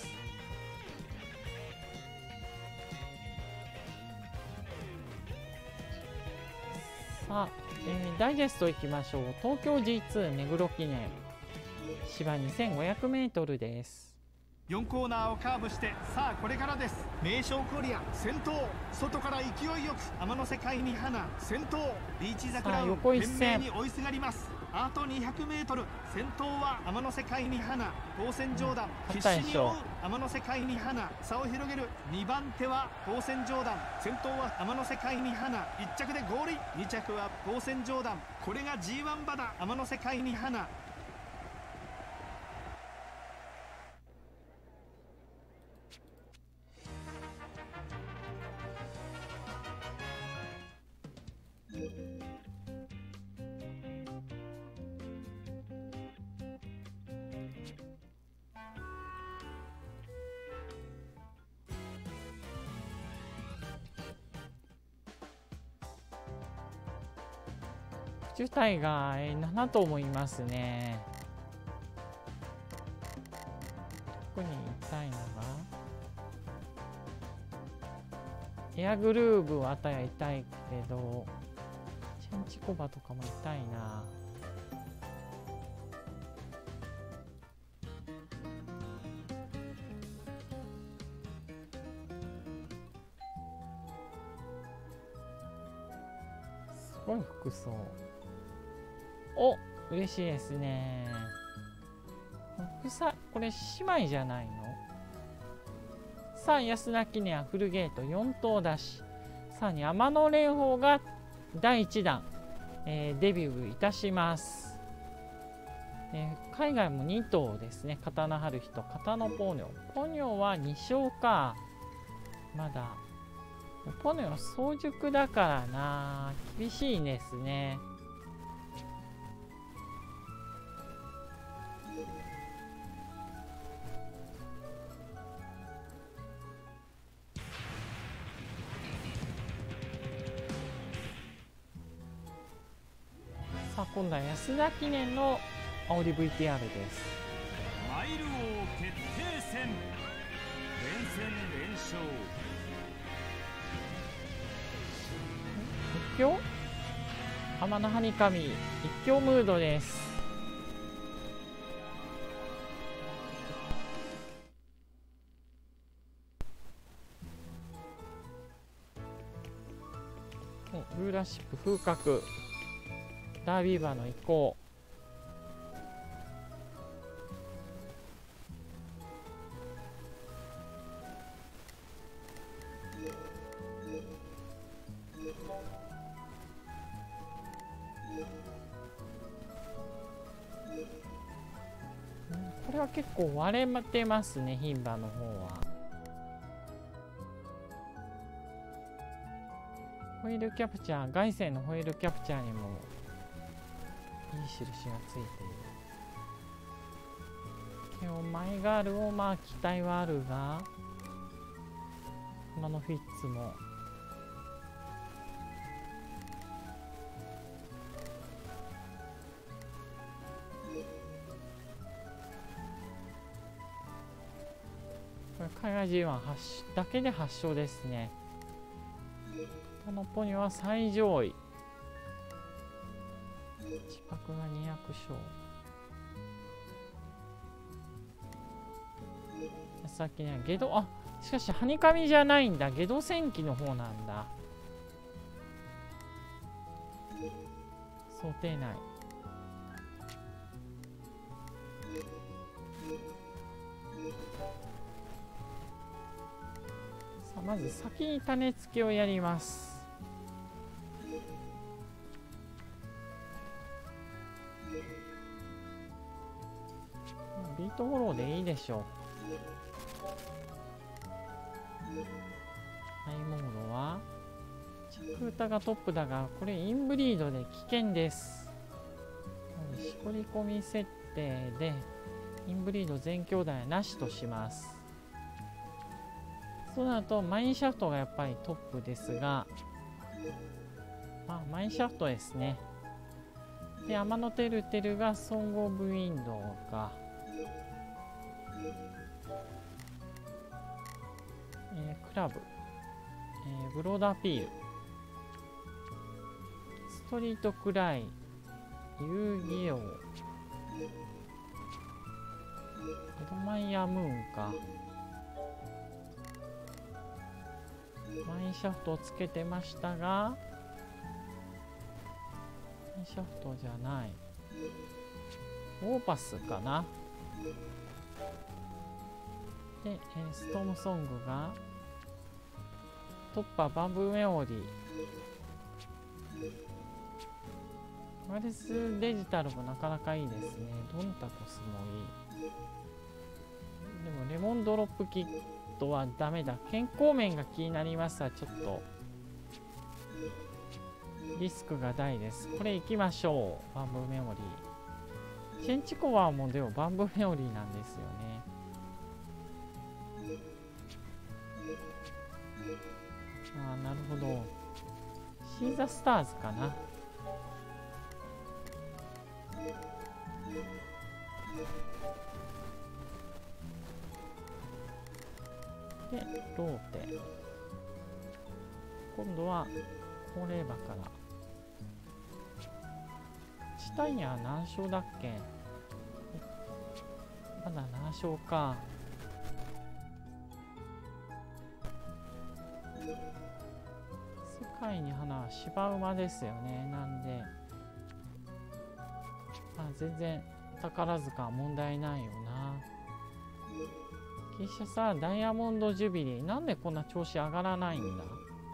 さあ、ダイジェストいきましょう。東京 G2 目黒記念芝 2500m です。 4コーナーをカーブして、さあこれからです。名将コリア先頭、外から勢いよく天瀬海に花先頭、ビーチザクラウン懸命に追いすがります。あと 200m、 先頭は天瀬海に花、当選上段必死に追う天瀬海に花、差を広げる。2番手は当選上段、先頭は天瀬海に花、1着で合理、2着は当選上段。これが G1 馬だ、天瀬海に花。 主体が7と思いますね。特に痛いのがエアグルーブあたりは痛いけど、チェンチコバとかも痛いな。すごい服装。お、嬉しいですね。これ姉妹じゃないの？さあ、安田記念はフルゲート4頭出し。さらに天野蓮舫が第1弾、デビューいたします。海外も2頭ですね。刀春人、片野ポニョ。ポニョは2勝か。まだ。ポニョ早熟だからな。厳しいですね。さあ、今度は安田記念の煽り VTR です。 マイル王決定戦、連戦連勝。 一強天のはにかみ、一強ムードです。ルーラーシップ風格、ダービー馬の移行。これは結構割れてますね、牝馬の方は。ホイールキャプチャー、凱旋のホイールキャプチャーにもいい印がついている。ケオマイガールをまあ期待はあるが、今のフィッツもこれ海外 G1 だけで8勝ですね。このポニョは最上位、近くが200勝。さっきね、ゲド、あ、しかしはにかみじゃないんだ、ゲド戦記の方なんだ。想定内。さあ、まず先に種付けをやります。ビートフォローでいいでしょう。ハイモードは着歌がトップだが、これインブリードで危険です。しこり込み設定でインブリード全兄弟はなしとします。そうなるとマインシャフトがやっぱりトップですが、マインシャフトですね。で、天野てるてるがソングオブウィンドウがクラブ、ブロードアピール、ストリートクライ、遊戯王、アドマイヤームーンか。マインシャフトをつけてましたが、マインシャフトじゃない、オーパスかな。で、ストームソングがトッパーバンブーメモリー、ワイレスデジタルもなかなかいいですね。ドンタコスもいい。でもレモンドロップキットはダメだ。健康面が気になりますわ。ちょっとリスクが大です。これいきましょう。バンブーメモリー。チェンチコワもでもバンブーメモリーなんですよね。ああ、なるほど。シーザスターズかな。で、ローテ。今度は高齢馬から。チタイヤ何勝だっけ？まだ7勝か。世界に花は芝馬ですよね。なんで、全然宝塚は問題ないよな。キシャさ、ダイヤモンドジュビリー、なんでこんな調子上がらないんだ。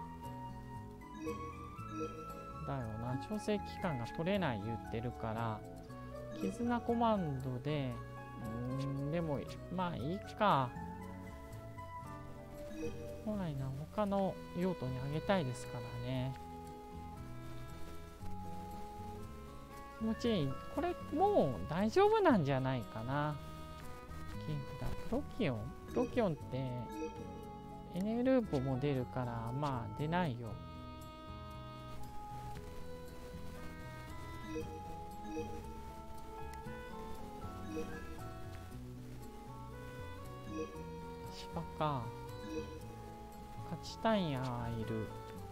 だよな、調整期間が取れない言ってるから、絆コマンドで、でもまあいいか。本来な、他の用途にあげたいですからね。気持ちいい。これもう大丈夫なんじゃないかな。キングだ。プロキオン、プロキオンってエネループも出るからまあ出ないよ。芝か。勝ちたいんやいる。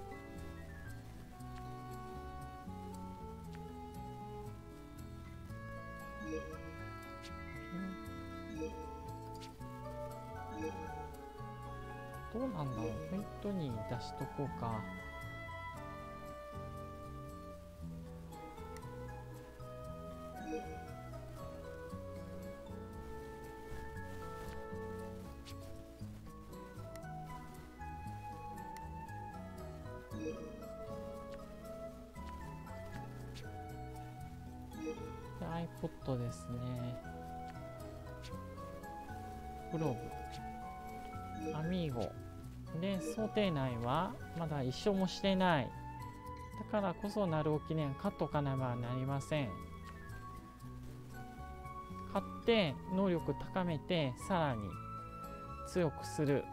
どうなんだろう。ポイントに出しとこうか。で iPod ですね。グローブ、アミーゴで、想定内はまだ一勝もしてない。だからこそ鳴尾記念勝っとかねばなりません。勝って能力高めてさらに強くする。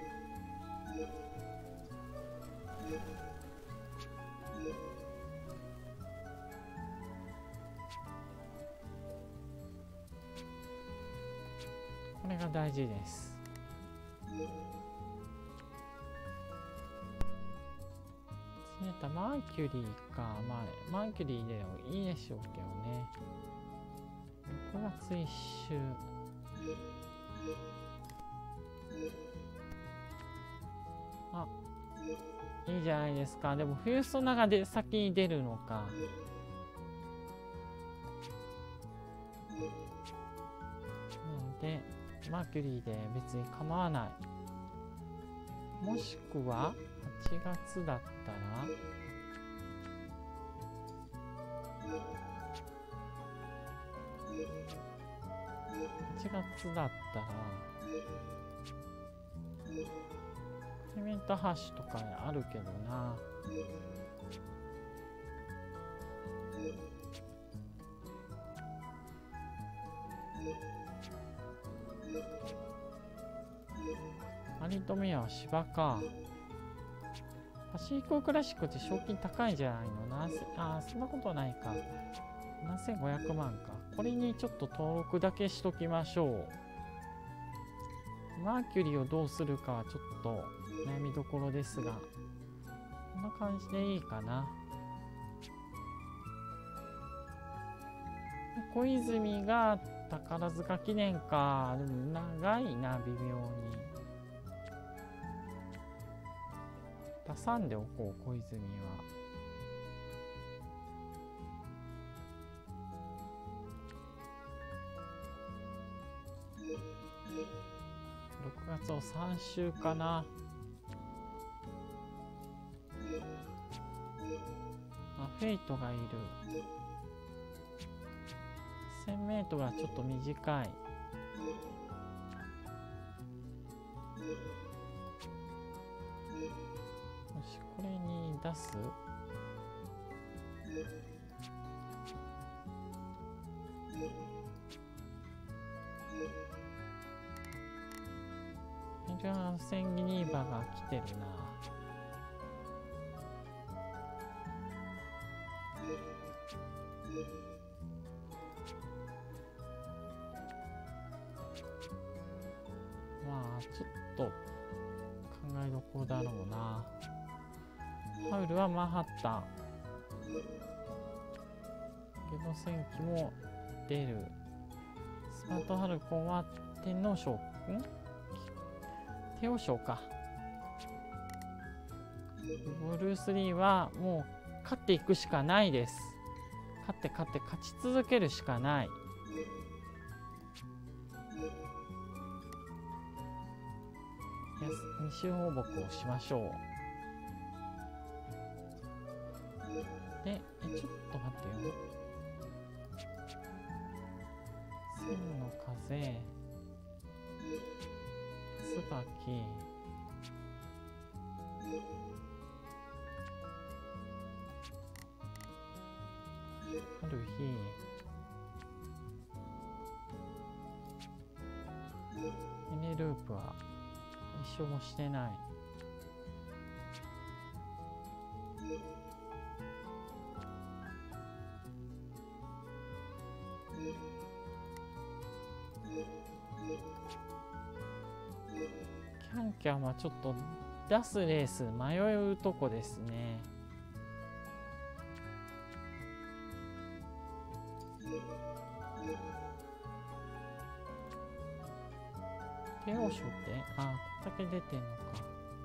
これが大事です。マーキュリーか。マーキュリーでもいいでしょうけどね。6月1週。いいじゃないですか。でも冬ソナが先に出るのか。なのでマーキュリーで別に構わない。もしくは8月だったら8月だったらクレメントハッシュとかあるけどな。アリトメアは芝か。パシフィコクラシックって賞金高いんじゃないの？そんなことないか。7500万か。これにちょっと登録だけしときましょう。 マーキュリーをどうするかはちょっと悩みどころですが、こんな感じでいいかな。小泉が宝塚記念か。でも長いな、微妙に。出さんでおこう、小泉は。6月を3週かな。あ、フェイトがいる。1000mはちょっと短い。よし、これに出す。エルアンセンギニーバが来てるな。まあちょっと考えどころだろうな。ハウルはマンハッタン。ゲド戦記も出る。スマートハルコンは天皇賞帝王賞か。ブルース・リーはもう勝っていくしかないです。勝ち続けるしかない。二種放牧をしましょう。で、ちょっと待ってよ。千の風、椿、春日、エネループは一生もしてない。キャンキャンはちょっと出すレース迷うとこですね。帝王賞ってあこんだけ出てんのか。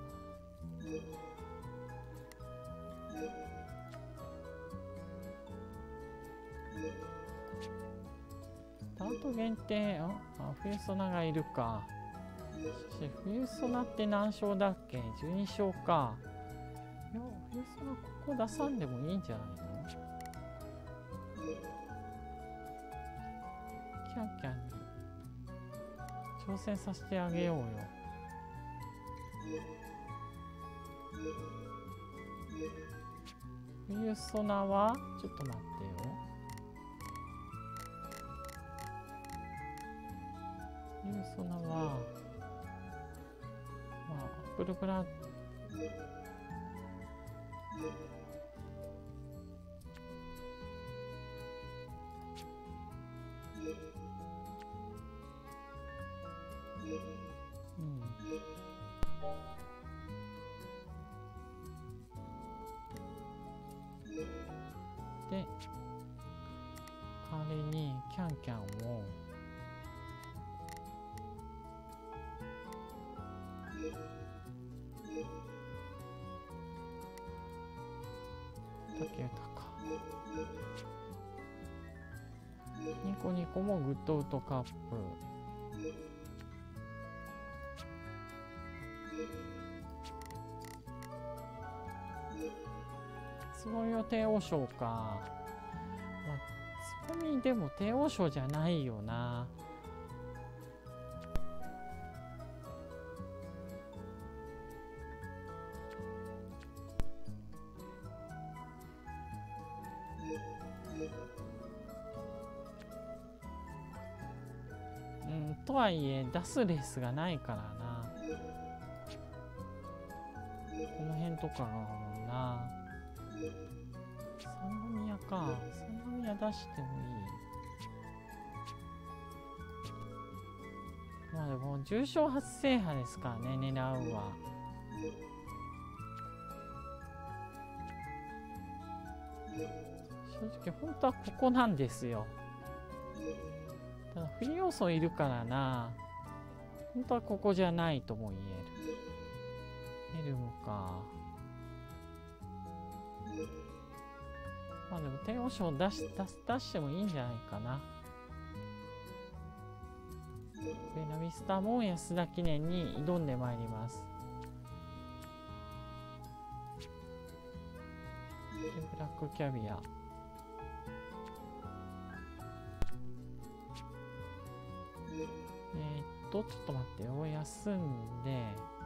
スタート限定冬ソナがいるか。冬ソナって何勝だっけ。12勝か。いや冬ソナここ出さんでもいいんじゃないの。キャンキャンに挑戦させてあげようよ。冬ソナはちょっと待ってよ。冬ソナはまあアップルブラで代わりにキャンキャンを竹豊ニコニコもグッドウッドカップ。つぼみは帝王賞か。まあ、つぼみでも帝王賞じゃないよな。とはいえ出すレースがないからな。この辺とかがもんな。三宮か。三宮出してもいい。 まあでも重賞初制覇ですからね、狙うは。正直本当はここなんですよ。ただ不利要素いるからな。本当はここじゃないとも言える。ヘルムか。まあでも帝王賞出してもいいんじゃないかな。ベナビスタも安田記念に挑んでまいります。ブラックキャビア。ちょっと待ってよ。休んで。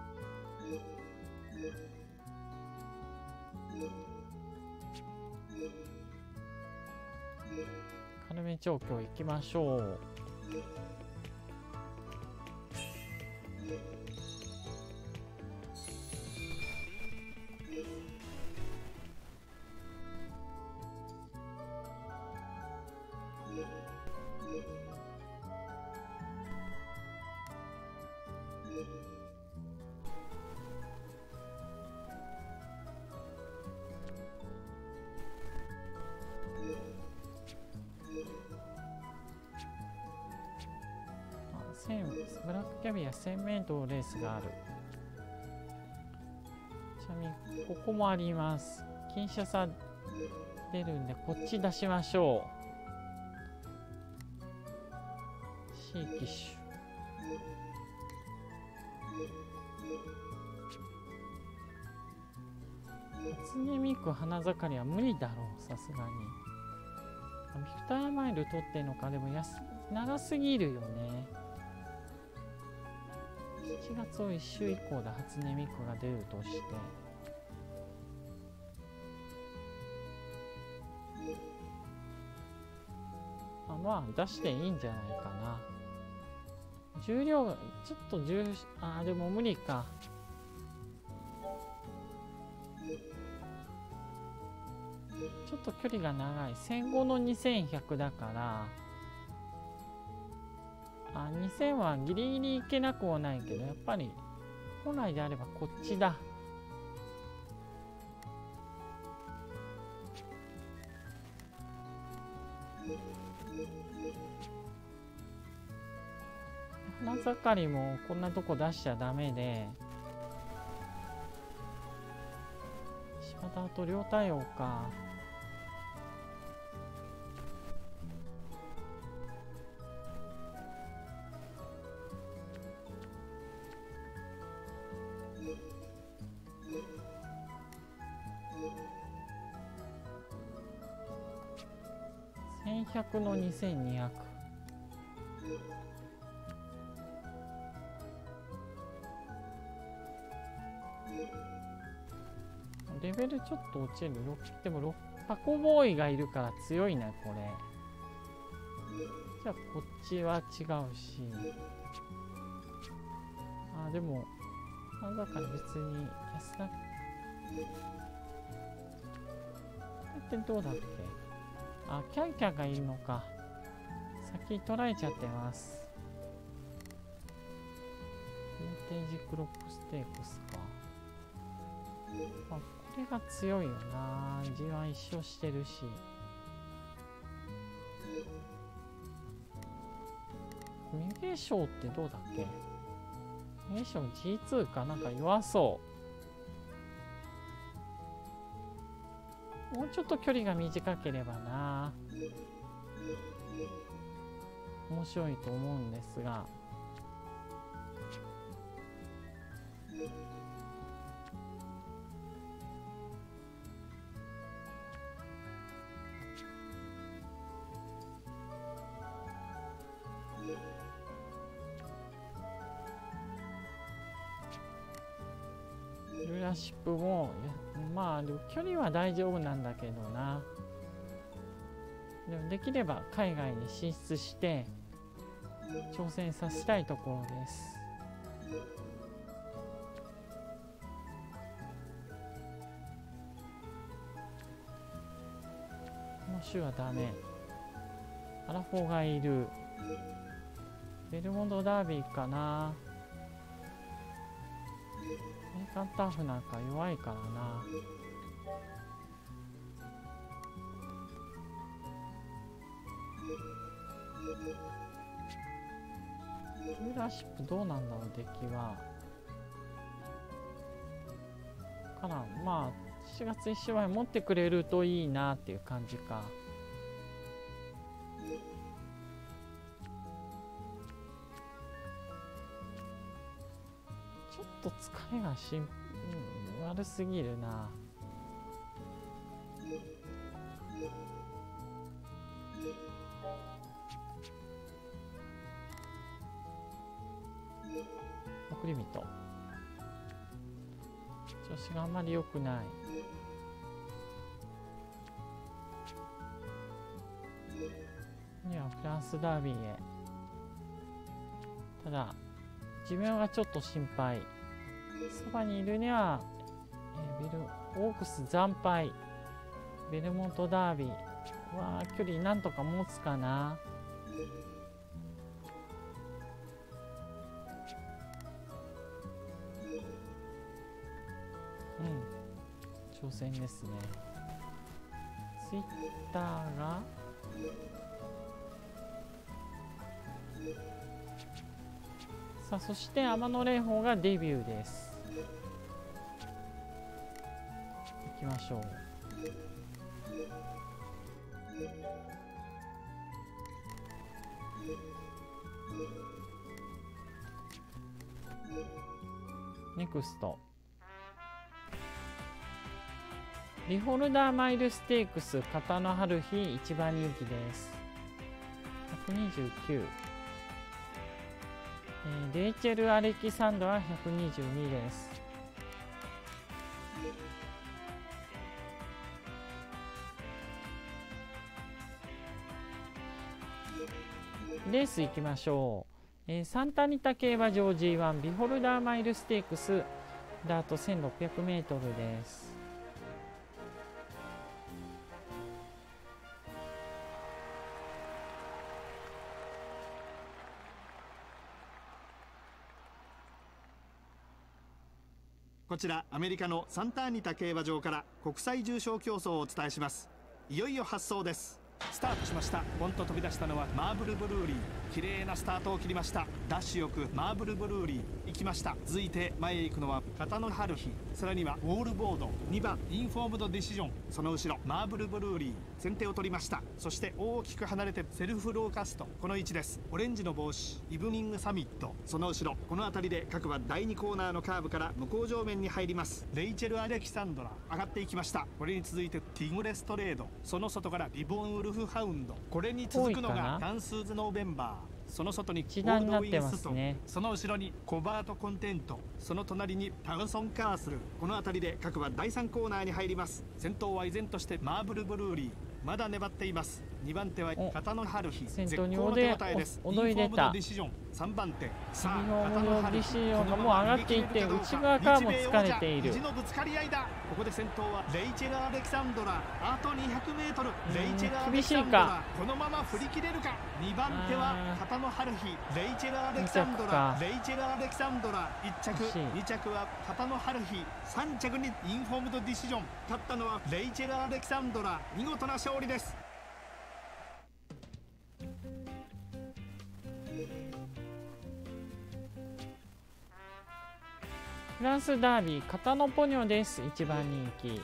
軽め調教行きましょう。ブラックキャビア1000mレースがある。ちなみにここもあります。金車差出るんでこっち出しましょう。 C 機種初音ミク花盛りは無理だろう、さすがに。ビクターマイル取ってんのか。でも長すぎるよね。7月を1週以降で初音ミクが出るとして、まあ出していいんじゃないかな。重量がちょっとでも無理か。ちょっと距離が長い。1500の2100だから、2000はギリギリいけなくはないけど、やっぱり本来であればこっちだ。花盛りもこんなとこ出しちゃダメで、島田と両対応か。1100の2200。レベルちょっと落ちる。でもパコボーイがいるから強いな、これ。じゃあこっちは違うし。でもだから別に安田ってどうだっけ。キャンキャンがいるのか。先捉えちゃってます。ヴィンテージクロップステークスか。これが強いよな。G1 一生してるし。ミュゲーショーってどうだっけ。ミュゲーショー G2 か。なんか弱そう。もうちょっと距離が短ければな、面白いと思うんですが。ルーラーシップも距離は大丈夫なんだけどな。でもできれば海外に進出して挑戦させたいところです。この種はダメ。アラフォーがいる。 ベルモンドダービーかな。メーカンターフなんか弱いからな。ルーラーシップどうなんだろう、出来は。からん、まあ4月1週前持ってくれるといいなっていう感じか。ちょっと疲れが悪すぎるな。クリミット調子があんまり良くない。いやフランスダービーへ。ただ寿命がちょっと心配。そばにいるには、オークス惨敗、ベルモントダービーは距離なんとか持つかな。挑戦ですね。ツイッターがさあ、そして天野蓮舫がデビューです。行きましょう。ネクストリホルダーマイルステークス片野春日一番人気です。129、レイチェル・アレキサンドラ122です。レース行きましょう。サンタニタ競馬場 G1 ビホルダーマイルステークスダート 1600m です。 こちらアメリカのサンタアニタ競馬場から国際重賞競争をお伝えします。いよいよ発走です。スタートしました。ポンと飛び出したのはマーブルブルーリー。綺麗なスタートを切りました。ダッシュよくマーブルブルーリー行きました。続いて前へ行くのは片野春日、さらにはウォールボード、2番インフォームドディシジョン、その後ろマーブルブルーリー先手を取りました。そして大きく離れてセルフローカスト、この位置です。オレンジの帽子イブニングサミット、その後ろこの辺りで各馬第2コーナーのカーブから向こう上面に入ります。レイチェル・アレキサンドラ上がっていきました。これに続いてティグレストレード、その外からリボンウルフハウンド、これに続くのがダンスーズノーベンバー、その外に一段になってますね。 その後ろにコバートコンテント、その隣にタウソンカースル、この辺りで各馬第3コーナーに入ります。先頭は依然としてマーブルブルーリー、まだ粘っています。2番手は片野春日、 先頭に絶好の手応えです。 踊り出た。 3番手、 さあ片野春日がもう上がっていて、内側からも疲れている。 意地のぶつかり合いだ。ここで先頭はレイチェル・アレキサンドラ、あと 200m。 レイチェル・アレキサンドラこのまま振り切れるか。2番手は片野春日、レイチェル・アレキサンドラ、レイチェル・アレキサンドラ1着、2着は片野春日、3着にインフォームドディシジョン。勝ったのはレイチェル・アレキサンドラ、見事な勝利です。 フランスダービー片野ポニョです。一番人気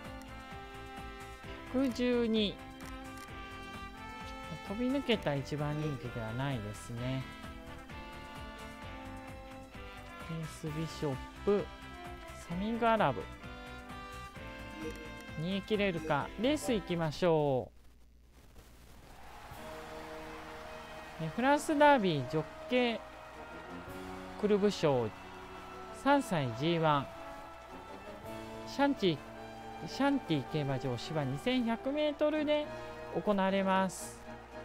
112、飛び抜けた一番人気ではないですね。エースビショップ、サミングアラブ逃げ切れるか。レース行きましょう。フランスダービージョッケークルブ賞3歳 G1 シャンティ競馬場芝 2100m で行われます。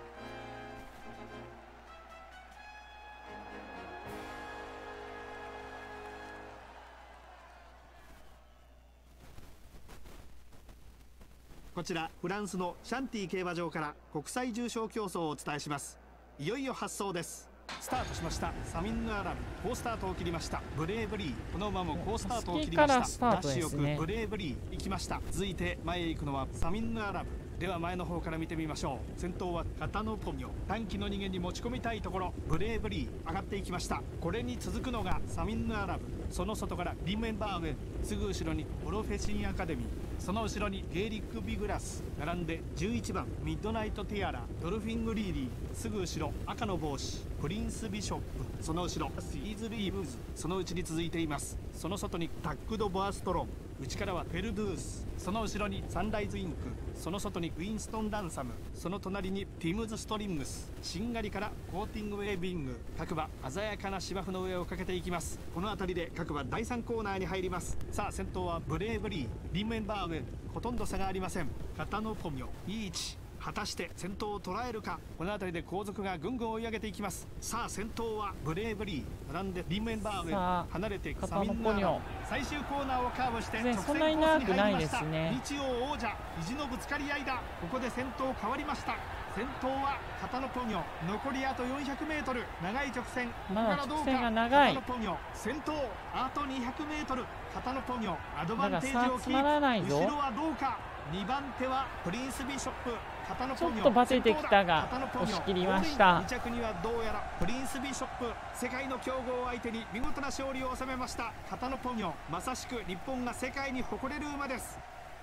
こちらフランスのシャンティ競馬場から国際重賞競争をお伝えします。いよいよ発走です。 スタートしました。サミンヌアラブ好スタートを切りました。ブレーブリーこの馬も好スタートを切りました。 からスタートですね。 ダッシュよくブレーブリー行きました。続いて前へ行くのはサミンヌアラブでは前の方から見てみましょう。先頭は片野ポニョ、短期の逃げに持ち込みたいところ、ブレーブリー上がっていきました。これに続くのがサミンヌアラブ、その外からリメンバーウェン、すぐ後ろにプロフェシンアカデミー、その後ろにゲーリック・ビグラス並んで11番ミッドナイト・ティアラ、ドルフィング・リーリー、すぐ後ろ赤の帽子プリンス・ビショップ、その後ろシーズ・リーブズ、そのうちに続いています。その外にタックド・ボアストロン、内からはフェルドゥース、その後ろにサンライズインク、その外にウィンストン・ランサム、その隣にティムズ・ストリングス、しんがりからコーティング・ウェービング、各馬鮮やかな芝生の上をかけていきます。この辺りで各馬第3コーナーに入ります。さあ先頭はブレーブリー、リンメンバーウェン、ほとんど差がありません。片野ポミョ、いい位置、果たして先頭を捉えるか。この辺りで後続がぐんぐん追い上げていきます。さあ先頭はブレーブリー並んでリンメンバーウェン、離れてサミンヌアラブ、最終コーナーをカーブして直線コースに入りました。日曜王者意地のぶつかり合いだ。ここで先頭変わりました。先頭は片野ポニョ、残りあと 400m、 長い直線、ここからどうか。片野ポニョ先頭、あと 200m、 片野ポニョアドバンテージをキープ、後ろはどうか。2番手はプリンスビショップ、片野ポニョちょっとバテてきたが押し切りました。 2着にはどうやらプリンスビショップ、世界の強豪を相手に見事な勝利を収めました。片野ポニョ、まさしく日本が世界に誇れる馬です。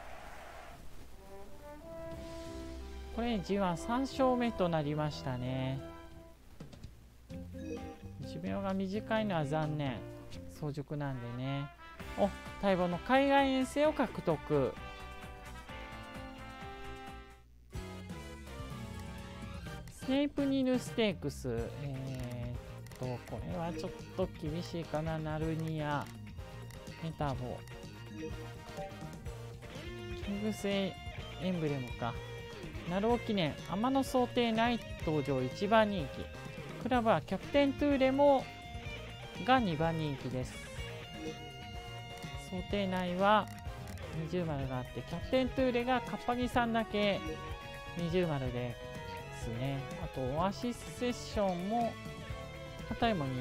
これ G13 勝目となりましたね。寿命が短いのは残念。早熟なんでね。お、待望の海外遠征を獲得。スネイプニルステークス、これはちょっと厳しいかな。ナルニア、メタボ、キングスエンブレムか。ナルオ記念、天野想定内登場1番人気。クラブはキャプテントゥーレモが2番人気です。想定内は20丸があって、キャプテントゥーレがカッパギさんだけ20丸ですね。あとオアシスセッションも片井も人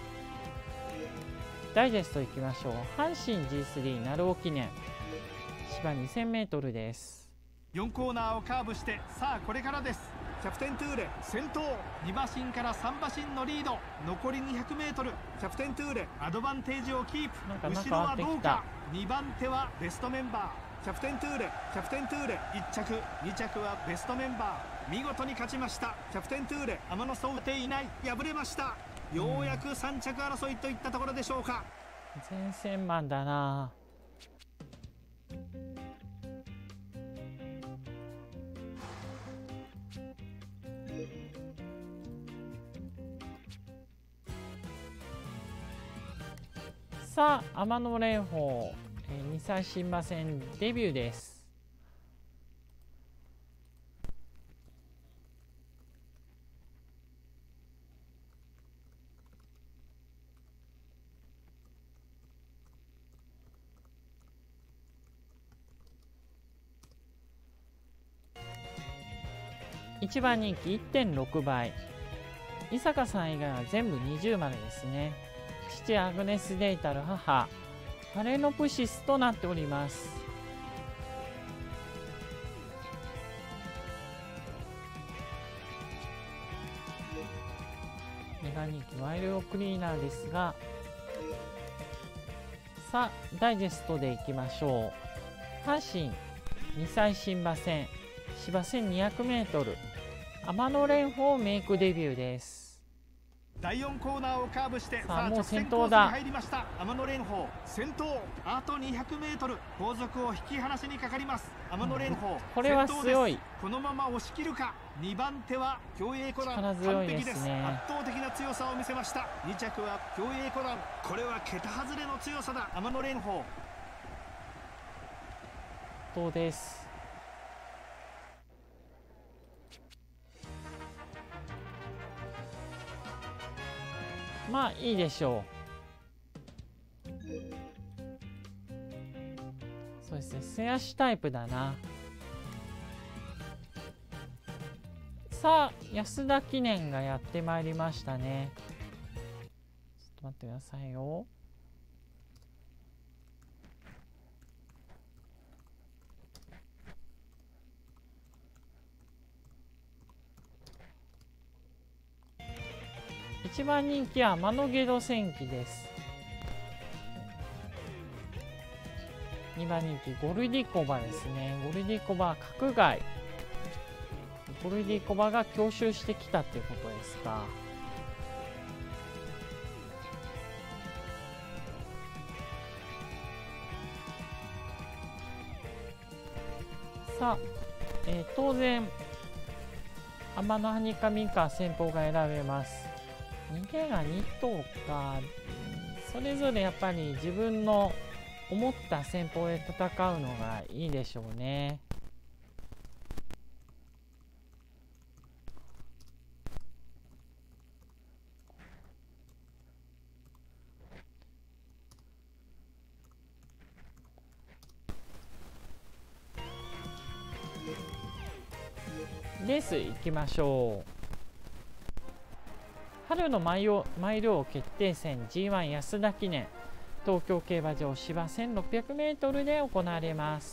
気。ダイジェストいきましょう。阪神 G3 ナルオ記念、芝 2000m です。 4コーナーをカーブして、さあこれからです。キャプテントゥーレ先頭、2馬身から3馬身のリード、残り 200m、 キャプテントゥーレアドバンテージをキープ。後ろはどうか。2番手はベストメンバーキャプテントゥーレ、キャプテントゥーレ1着、2着はベストメンバー、見事に勝ちました。キャプテントゥーレ、天野想定いない、敗れました。ようやく3着争いといったところでしょうか。 前線マンだな。さあ天野蓮舫、2歳新馬戦デビューです。1番人気 1.6 倍、伊坂さん以外は全部20丸ですね。父アグネス・デイタル、母パレノプシスとなっております。メガ人気ワイルドクリーナーですが、さあダイジェストでいきましょう。阪神2歳新馬戦、芝 1200m、 天野蓮舫メイクデビューです。 第4コーナーをカーブして、 さあもう先頭頭だ。 入りました。天野蓮舫先頭、あと 200m、 後続を引き離しにかかります。天野蓮舫、 これは強い。 このまま押し切るか。2番手は競泳コラン、 力強いですね。 完璧です。圧倒的な強さを見せました。2着は競泳コラン、これは桁外れの強さだ。天野蓮舫どうです。まあいいでしょう。そうですね、背足タイプだな。 さあ安田記念がやってまいりましたね。ちょっと待ってくださいよ。一番人気は天のゲド戦記です。2番人気ゴルディコバですね。ゴルディコバは角外。ゴルディコバが強襲してきたっていうことですか。さあ、当然天のハニカミか戦法が選べます。逃げが2頭か。それぞれやっぱり自分の思った戦法で戦うのがいいでしょうね。レース行きましょう。春のマイル王決定戦 G1 安田記念、東京競馬場芝 1600m で行われます。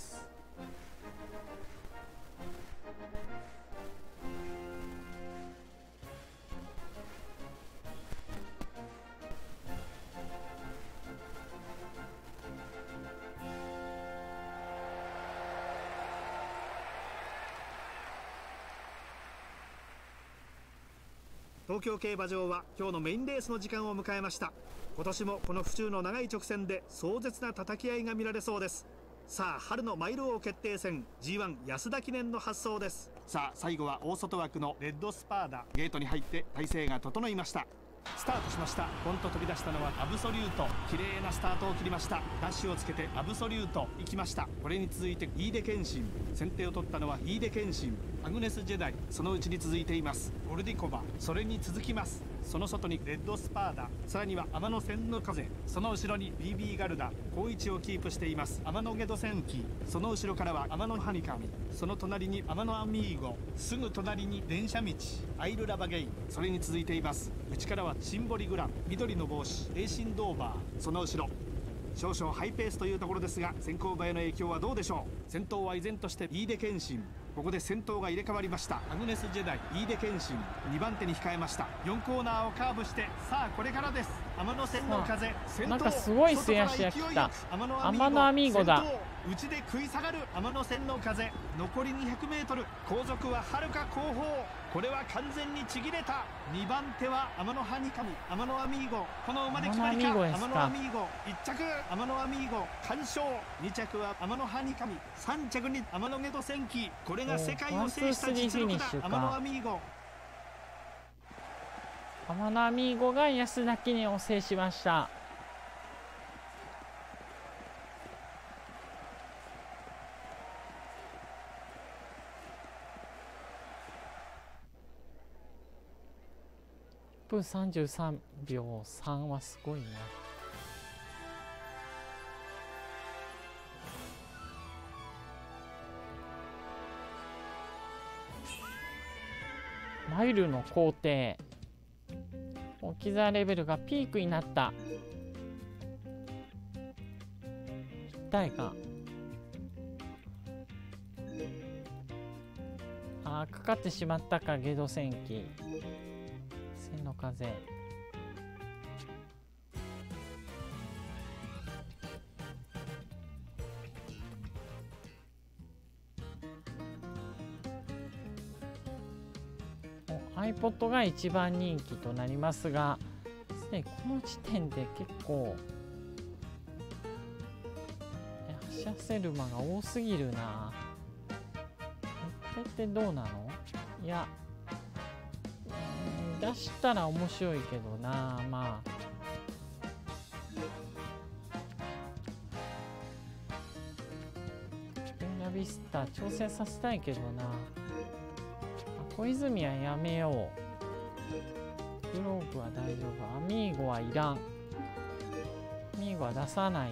東京競馬場は今日のメインレースの時間を迎えました。今年もこの府中の長い直線で壮絶な叩き合いが見られそうです。さあ春のマイル王決定戦 G1 安田記念の発走です。さあ最後は大外枠のレッドスパーダ、ゲートに入って体勢が整いました。スタートしました。ポンと飛び出したのはアブソリュート。綺麗なスタートを切りました。ダッシュをつけてアブソリュート行きました。これに続いてイーデ謙信、先手を取ったのはイーデ謙信、アグネスジェダイ、そのうちに続いています。ゴルディコバ、それに続きます。その外にレッドスパーダ、さらには天の千の風、その後ろに BB ガルダ、好位置をキープしています。天のゲド戦記、その後ろからは天のハニカミ、その隣に天のアミーゴ、すぐ隣に電車道、アイルラバゲイン、それに続いています。内からはシンボリグラン、緑の帽子、エイシンドーバー、その後ろ少々ハイペースというところですが、先行馬への影響はどうでしょう。先頭は依然としてイーデ謙信。ここで先頭が入れ替わりました。アグネスジェダイ、イーデ謙信、2番手に控えました。4コーナーをカーブして、さあこれからです。天の千の風、先頭、 なんかすごい末脚が来た。天のアミーゴだ。 内で食い下がる天の千の風、残り 200m、 後続ははるか後方。これは完全にちぎれた。2番手は天のハニカミ、天のアミーゴ、この馬で決まりか。天のアミーゴ1着、天のアミーゴ完勝。2着は天のハニカミ、3着に天のゲド戦記。これが世界を制した実力だ。天のアミーゴ、 天のアミーゴが安田記念を制しました。1分33秒3はすごいな。マイルの工程、置き座レベルがピークになった。一体感、かかってしまったか。ゲド戦記、千の風、iPod が一番人気となりますが、すでにこの時点で結構走らせる馬が多すぎるな。これってどうなの？いや、出したら面白いけどな。まあペンナビスタ挑戦させたいけどな。小泉はやめよう。グローブは大丈夫。アミーゴはいらん。アミーゴは出さないよ。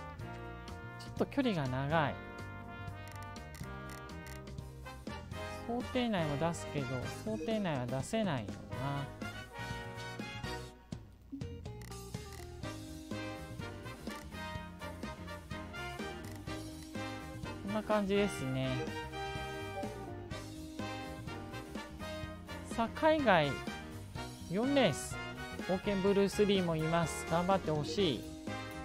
ちょっと距離が長い。 想定内は出すけど想定内は出せないよな。こんな感じですね。さあ海外4レース、冒険ブルース・リーもいます。頑張ってほしい。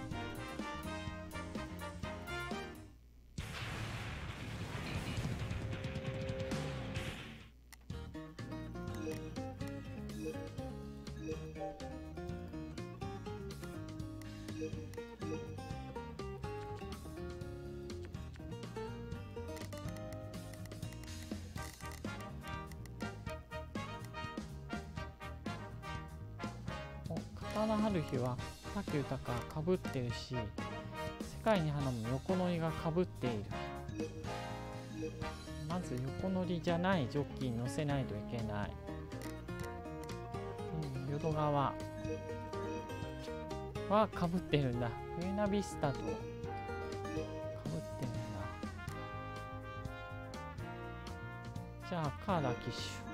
片野春日は武豊かぶってるし、世界に花も横乗りがかぶっている。まず横乗りじゃないジョッキーに乗せないといけない。淀川はかぶってるんだ。ブエナビスタとかぶってるんだ。じゃあカーダ騎手。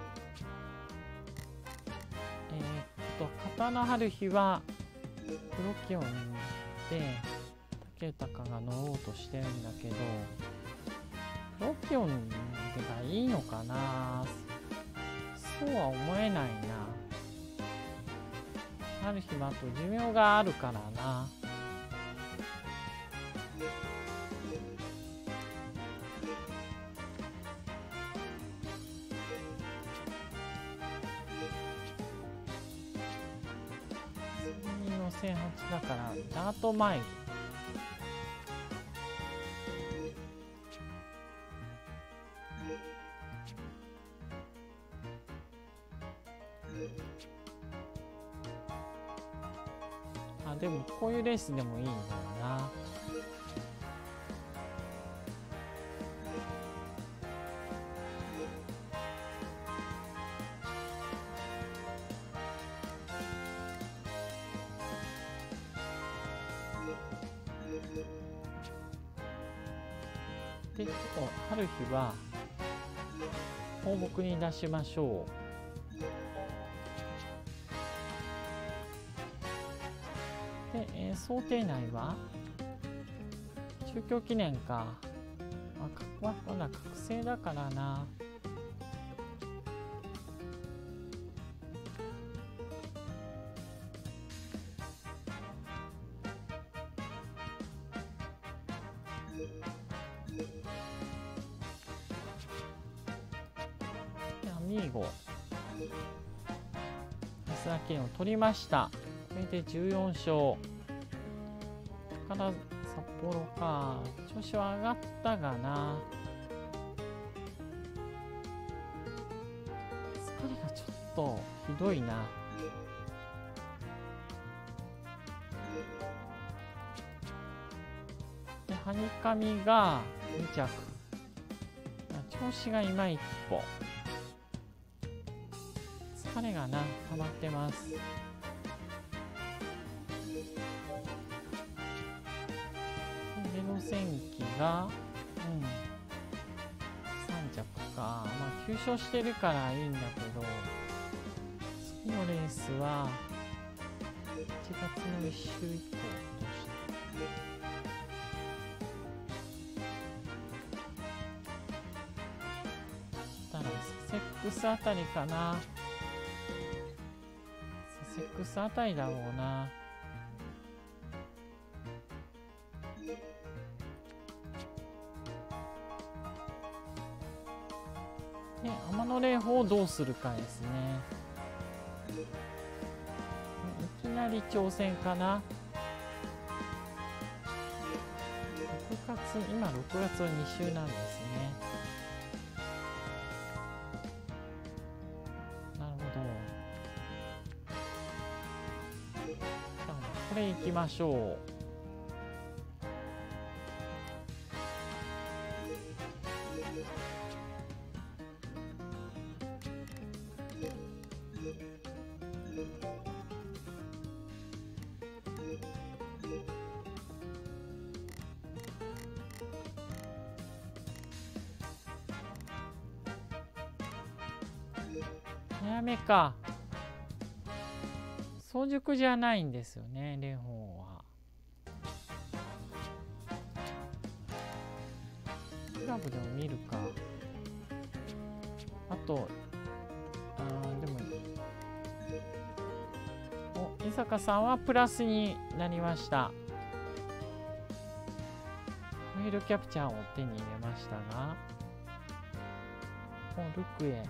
片野春日はプロキオンで武豊が乗ろうとしてるんだけど、プロキオンでがいいのかな。そうは思えないな。春日はあと寿命があるからな。1008だからダートマイル。あ、でもこういうレースでもいいんだよな。で、春日は放牧に出しましょう。で、想定内は中京記念か。まだ覚醒だからな。アミーゴ安田記念を取りました。これで14勝。宝札幌か。調子は上がったがな。疲れがちょっとひどいな。ではにかみが2着。調子がいま一歩。疲れがな溜まってます。で路線機が3着か。まあ9勝してるからいいんだけど、次のレースは1月の1週以降として。サセックスあたりかな。サセックスあたりだろうな。で、天野霊峰をどうするかですね。いきなり挑戦かな。今6月は2週なんですね。これ行きましょう。 早めか。早熟じゃないんですよね、蓮舫は。クラブでも見るか。あと、でも伊坂さんはプラスになりました。フェイルキャプチャーを手に入れましたが、ルクエ。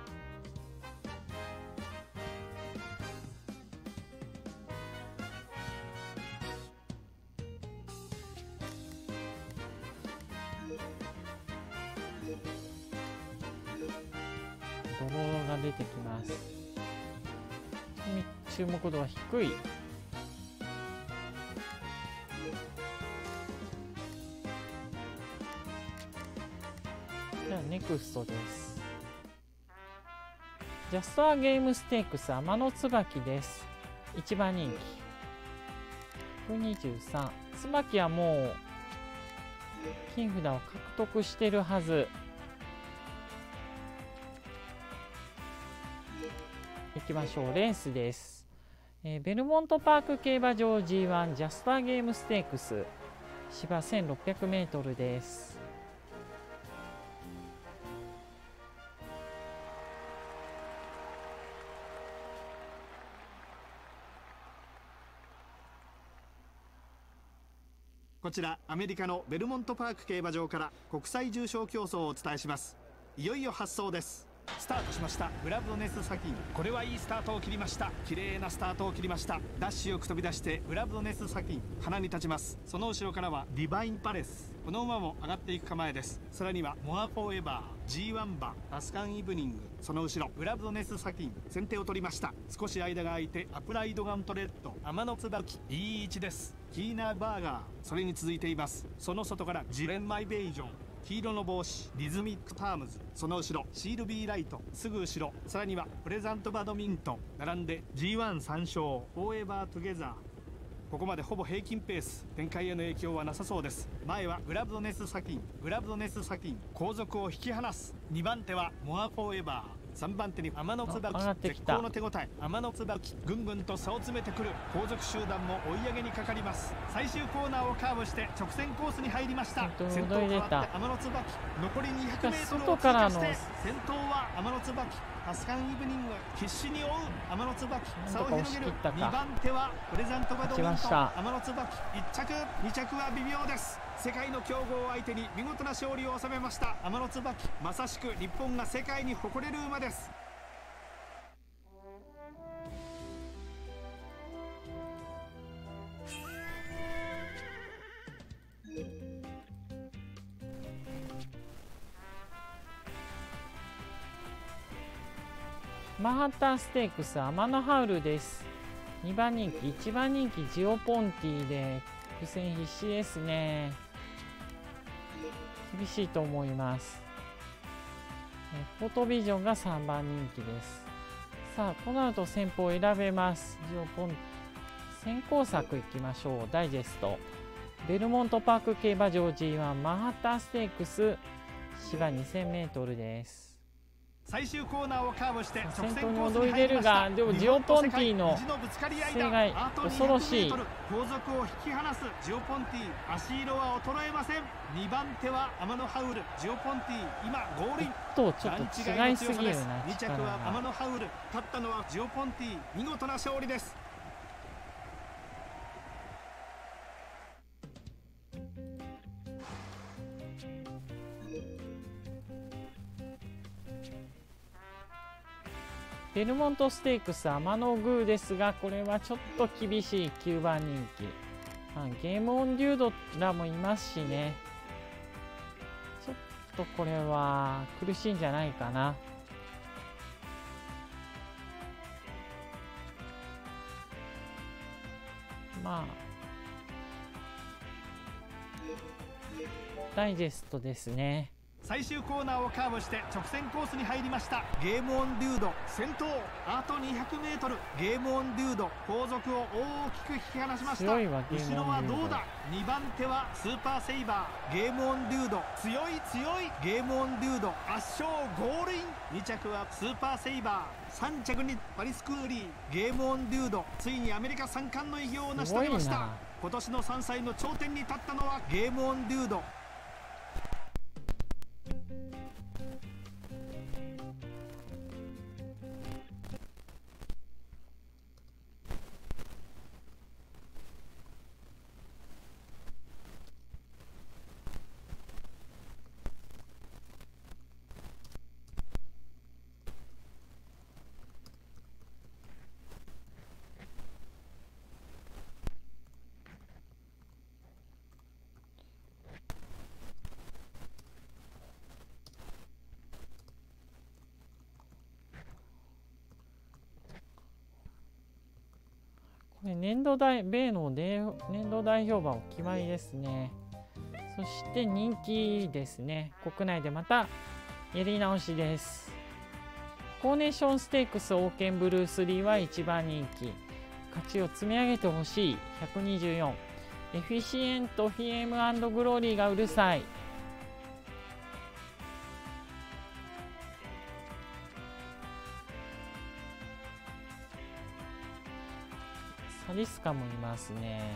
ドローが出てきます。注目度は低い。じゃあネクストです。ジャスターゲームステークス天の椿です。1番人気123。椿はもう金札を獲得してるはず。いきましょう。レースです。ベルモントパーク競馬場 G1 ジャスターゲームステークス芝 1600m です。 こちらアメリカのベルモントパーク競馬場から国際重賞競争をお伝えします。いよいよ発走です。スタートしました。グラブドネスサキン、これはいいスタートを切りました。綺麗なスタートを切りました。ダッシュよく飛び出してグラブドネスサキン鼻に立ちます。その後ろからはディバインパレス、この馬も上がっていく構えです。さらにはモアフォーエバー G1 馬タスカンイブニング、その後ろグラブドネスサキン先手を取りました。少し間が空いてアプライドガントレッド天の椿、いい位置です。キーナーバーガー、それに続いています。その外からジレンマイベイジョン、黄色の帽子リズミックタームズ、その後ろシールビーライトすぐ後ろ、さらにはプレザントバドミントン並んで G13 勝フォーエバートゥゲザー。ここまでほぼ平均ペース、展開への影響はなさそうです。前はグラブドネスサキン、グラブドネスサキン後続を引き離す。2番手はモアフォーエバー、3番手に天の椿、絶好の手応え。天の椿ぐんぐんと差を詰めてくる。後続集団も追い上げにかかります。最終コーナーをカーブして直線コースに入りました。先頭変わって天の椿、残り 200m を通過して先頭は天の椿、タスカンイブニング必死に追う天の椿、差を広げる。2番手はプレザントバドミントン天の椿、1着2着は微妙です。世界の強豪を相手に見事な勝利を収めました天の椿、まさしく日本が世界に誇れる馬です。 マンハッタンステークスアマノハウルです。2番人気1番人気ジオポンティで苦戦必至ですね。厳しいと思います。フォトビジョンが3番人気です。さあこの後先方を選べます。ジオポン先行策いきましょう。ダイジェストベルモントパーク競馬場 G1 マンハッタンステークス芝 2000m です。 最終コーナーをカーブして直先頭に線コース躍り出るに入りました。 がでもジオポンティの性が恐ろしい。 後続を引き離すジオポンティ、足色は衰えません。2番手は天のハウル、ジオポンティ今ゴールインとちょっと違いすぎるな。 2着は天のハウル、勝ったのはジオポンティ、見事な勝利です。 ベルモントステークス天のグーですが、これはちょっと厳しい9番人気。ゲームオンデュードらもいますしね、ちょっとこれは苦しいんじゃないかな。まあダイジェストですね。 最終コーナーをカーブして直線コースに入りました。ゲームオンデュード先頭、あと 200m。 ゲームオンデュード後続を大きく引き離しました。 強いわゲーム後ろはオンデュード。 どうだ。2番手はスーパーセイバー。ゲームオンデュード強い強い。ゲームオンデュード圧勝ゴールイン。2着はスーパーセイバー、3着にパリスクーリー。ゲームオンデュードついにアメリカ3冠の偉業を成し遂げました。今年の3歳の頂点に立ったのはゲームオンデュード。 これ米の年度代表馬お決まりですね。そして人気ですね。国内でまたやり直しです。コーネーションステークスオーケンブルースリーは一番人気。勝ちを積み上げてほしい124。エフィシエント、フィエム&グローリーがうるさい。サリスカもいますね。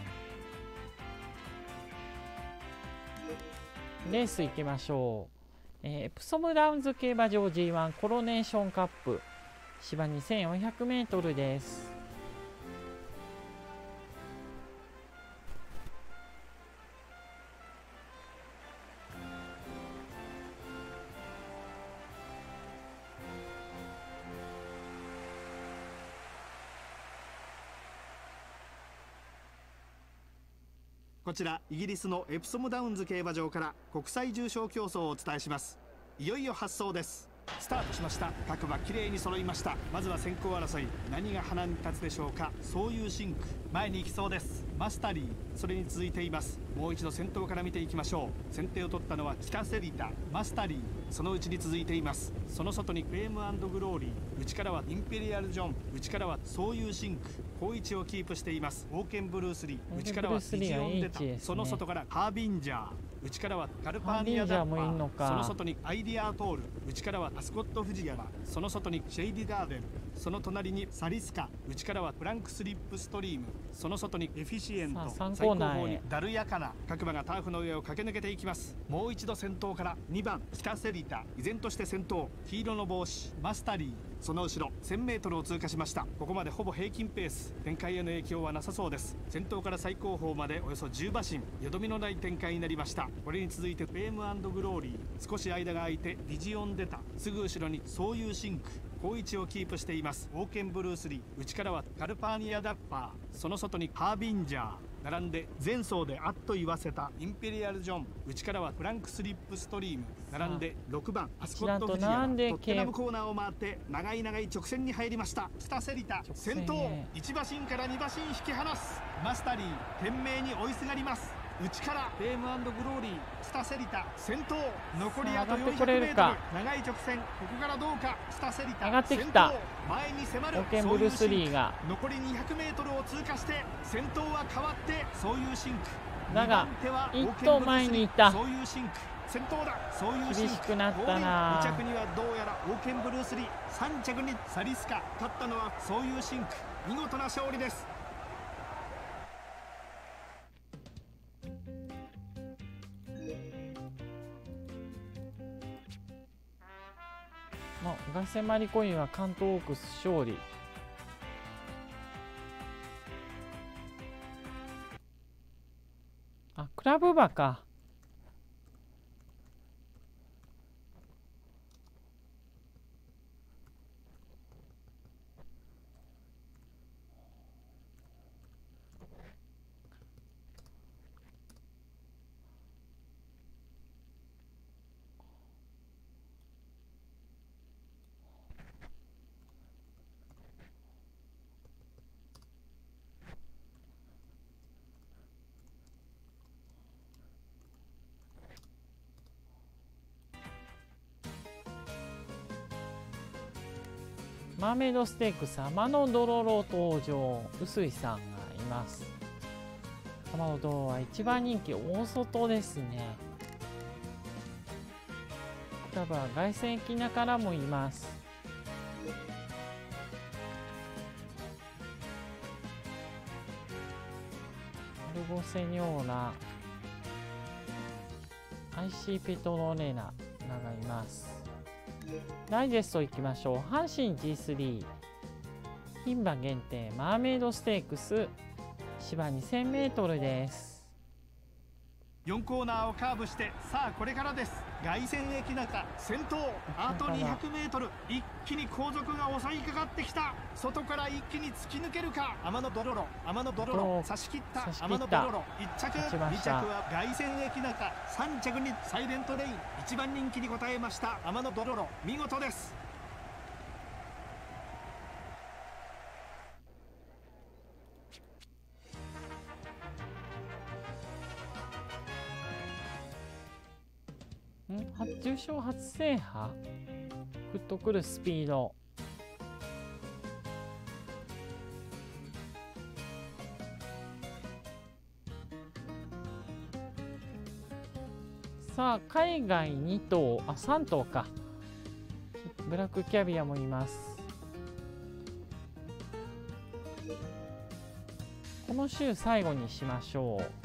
レース行きましょう。エプソムダウンズ競馬場 G1 コロネーションカップ芝 2400m です。 こちらイギリスのエプソムダウンズ競馬場から国際重賞競争をお伝えします。いよいよ発走です。スタートしました。各馬きれいに揃いました。まずは先行争い、何が花に立つでしょうか。そういうシンク前に行きそうです。マスタリーそれに続いています。もう一度先頭から見ていきましょう。先手を取ったのは北セリタ、マスタリーそのうちに続いています。その外にフェーム&グローリー、内からはインペリアルジョン、内からはそういうシンク好位置をキープしています。オーケンブルースリー、内からはビジオンデタ、その外からハービンジャー、内からはカルパーニアダッパー、その外にアイディアトール、内からはアスコット・フジヤマ、その外にシェイディガーデン、その隣にサリスカ、内からはフランクスリップストリーム、その外にエフィシエント、最後方にダルヤカナ。各馬がターフの上を駆け抜けていきます。もう一度先頭から2番北セリタ、依然として先頭、黄色の帽子マスタリー、その後ろ 1000m を通過しました。ここまでほぼ平均ペース、展開への影響はなさそうです。先頭から最後方までおよそ10馬身、よどみのない展開になりました。これに続いてフェーム&グローリー、少し間が空いてビジオンデタ、すぐ後ろにそういうシンク好位置をキープしています。オーケンブルースリー、内からはカルパーニアダッパー、その外にハービンジャー、並んで前走であっと言わせたインペリアルジョン、内からはフランクスリップストリーム、並んで6番アスコット・フジヤマ、トッテナムコーナーを回って長い直線に入りました。北セリタ先頭、1馬身から2馬身引き離す。マスタリー懸命に追いすがります。内からフェーム&グローリー、北セリタ先頭、残りあと 400m、 長い直線、ここからどうか。北セリタ上がってきた。 前に迫るオーケンブルースリーが残り 200m を通過して先頭は変わって、そういうシンクだが一頭前にいた。 そういうシンク先頭だ。そういうシンク厳しくなったな。 2着にはどうやらオーケンブルースリー、3着にサリスカ、勝ったのはそういうシンク。見事な勝利です。 ガセマリコインは関東オークス勝利。あ、クラブ馬か。 マーメイドステークス天のドロロ登場。臼井さんがいます。天のドロロは一番人気大外ですね。多分凱旋駅なからもいます。アルゴセニョーラ、IC ペトロレナがいます。ダイジェストいきましょう。阪神 G3 牝馬限定マーメイドステークス芝 2000m です。 4コーナーをカーブして、さあこれからです。凱旋駅中先頭、あと 200m、 一気に後続が襲いかかってきた。外から一気に突き抜けるか。天野ドロロ、天野ドロロ差し切った。天野ドロロ1着、2着は凱旋駅中、3着にサイレントレイン、1番人気に応えました天野ドロロ、見事です。 重賞初制覇、グッとくるスピード。さあ海外2頭、3頭か。ブラックキャビアもいます。この週最後にしましょう。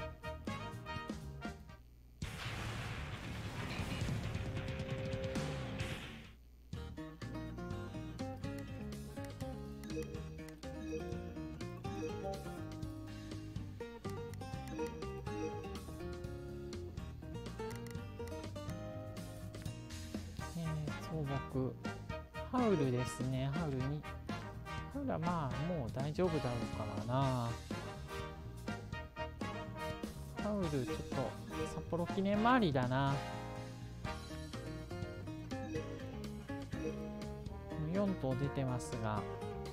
ハウルですね。ハウルはまあもう大丈夫だろうからな。ハウルちょっと札幌記念周りだな。4頭出てますが、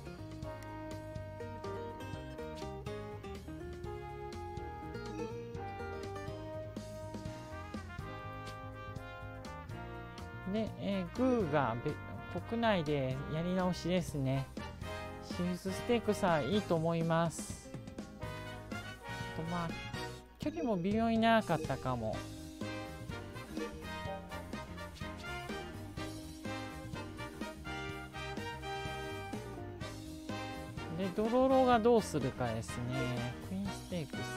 で、グーが国内でやり直しですね。シリーズステークスはいいと思います。まあ距離も微妙に長かったかも。でドロロがどうするかですね。クイーンステークスか。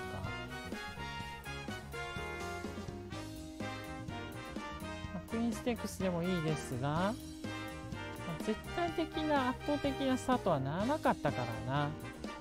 クイーンステークスでもいいですが、絶対的な圧倒的な差とはならなかったからな。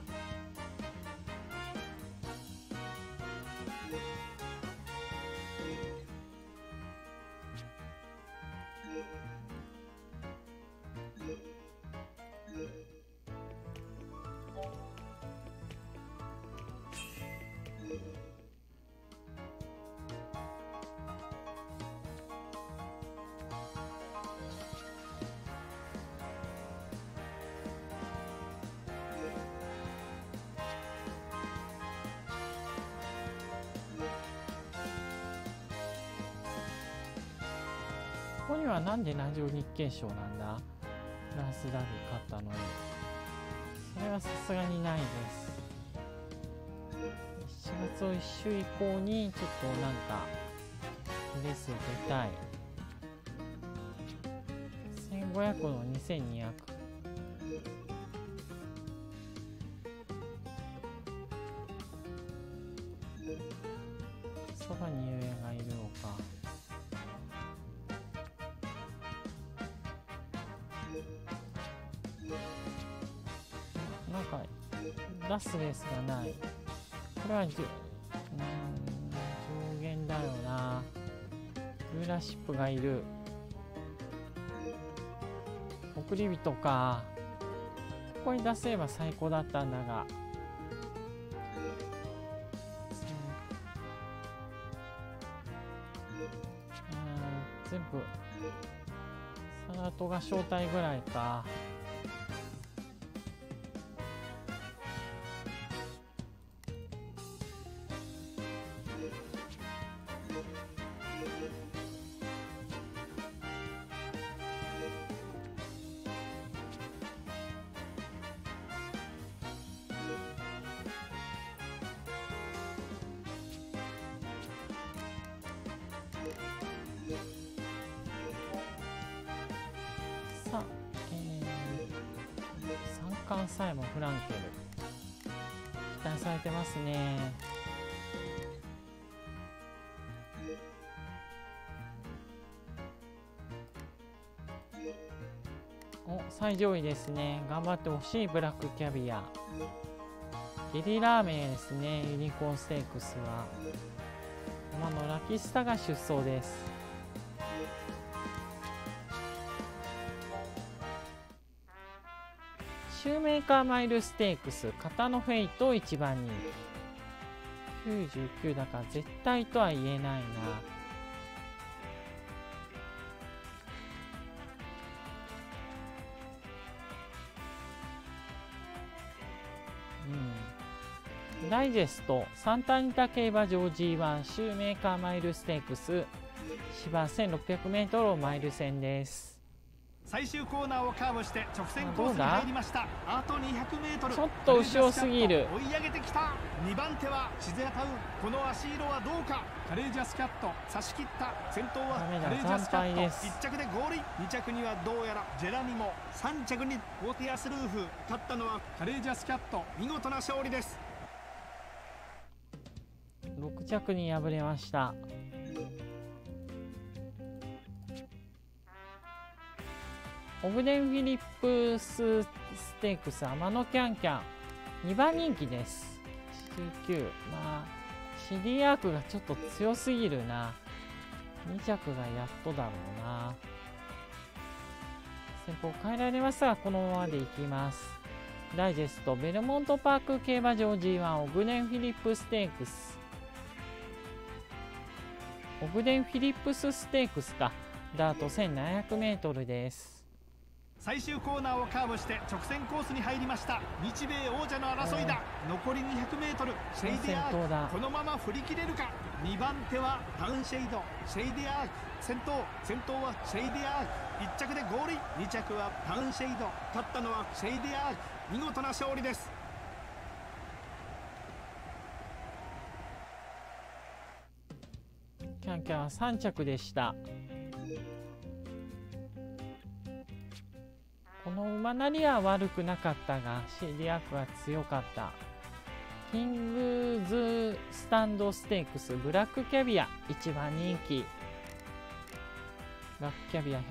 ここにはなんでラジオ日経賞なんだ。フランスダービー勝ったのに。それはさすがにないです。7月を1週以降にちょっとなんかレースを出たい。1500の2200。そばに遊泳がいるのか。なんか出すレースがない。これは上限だよな。ルーラーシップがいる。送り人か。ここに出せば最高だったんだが。全部サラトが招待ぐらいか。 関西もフランケル期待されてますね。お、最上位ですね。頑張ってほしいブラックキャビア。ゲリラーメンですね。ユニコーンステークスは今のラキスタが出走です。シューメーカーマイルステークス片野フェイト1番人気99だから絶対とは言えないな。ダイジェストサンタニタ競馬場 G1 シューメーカーマイルステークス芝 1600m をマイル戦です。 最終コーナーをカーブして直線コースに入りました。あと 200m ちょっと後ろすぎる。 追い上げてきた。2番手はシゼラタウン。この足色はどうか。カレージャスキャット差し切った。先頭はカレージャスキャット1着でゴールイン。2着にはどうやらジェラニモ。3着にフォーティアスルーフ。勝ったのはカレージャスキャット。見事な勝利です。 6着に敗れました。オブデンフィリップスステークス天野キャンキャン2番人気です。89。まあシディアークがちょっと強すぎるな。2着がやっとだろうな。先方変えられますがこのままでいきます。ダイジェストベルモントパーク競馬場 G1 オブデンフィリップステークスオブデンフィリップスステークスか。ダート 1700m です。 最終コーナーをカーブして直線コースに入りました。日米王者の争いだ。残り 200m シェイデアークこのまま振り切れるか。2番手はタウンシェイドシェイデアーク先頭はシェイデアーク1着でゴールイン。2着はタウンシェイド。勝ったのはシェイデアーク。見事な勝利です。 キャンキャンは3着でした。この馬なりは悪くなかったがシェディアークは強かった。キングズスタンドステークスブラックキャビア1番人気。ブラックキャビア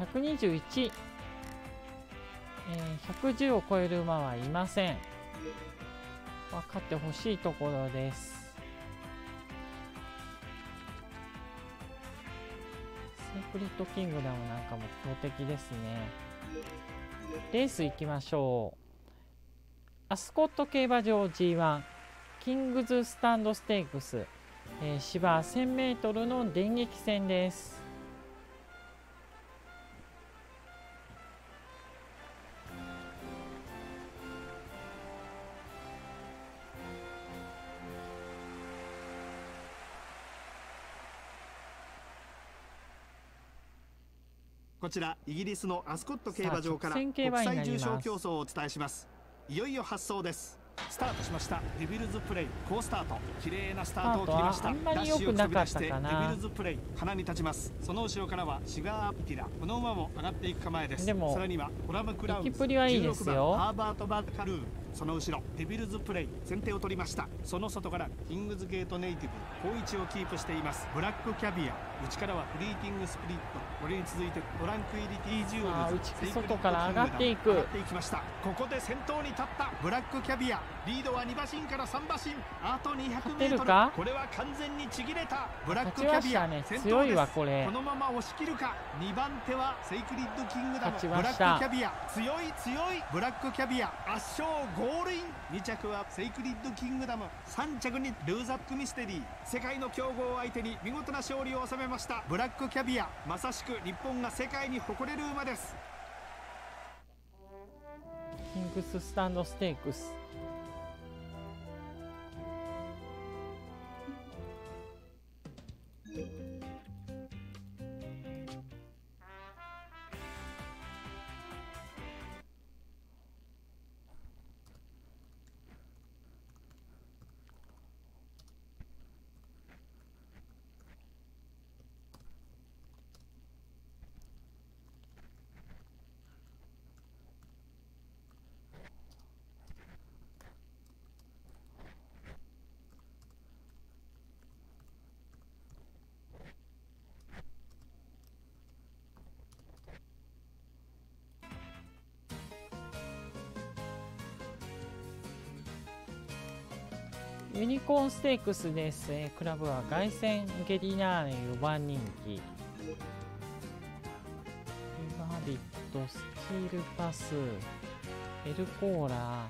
121、110を超える馬はいません。分かってほしいところです。セークリッドキングダムなんかも強敵ですね。レース行きましょう。アスコット競馬場 G1 キングズスタンドステークス、芝 1000m の電撃戦です。 こちらイギリスのアスコット競馬場から国際重賞競争をお伝えします。いよいよ発走です。スタートしました。デビルズプレイ好スタート。綺麗なスタートを切りました。 あんまり良くなかったかな。 ダッシュを飛び出してデビルズプレイ鼻に立ちます。その後ろからはシガーアッティラ。この馬も上がっていく構えです。 でもさらにはコラムクラウンズ、 行きっぷりはいいですよ。 16番ハーバート・バッカルー。その後ろデビルズプレイ先手を取りました。その外からキングズゲートネイティブ好位置をキープしています。ブラックキャビア内からはフリーティングスプリット。これに続いてトランクイリティジュールズ外から上がっていく。 上がっていきました。ここで先頭に立ったブラックキャビア。リードは2馬身から3馬身。あと 200m。 これは完全にちぎれた。ブラックキャビア先頭です。 強いわこれ。 このまま押し切るか。2番手はセイクリッドキングダム。ブラックキャビア強いブラックキャビア圧勝ゴールイン。2着はセイクリッドキングダム。3着にルーザックミステリー。世界の強豪を相手に見事な勝利を収めましたブラックキャビア。まさしく日本が世界に誇れる馬です。 キングススタンドステークスユニコーンステークスです。クラブは凱旋ゲリラーネ4番人気。リバービット、スチールパス、エルコーラ、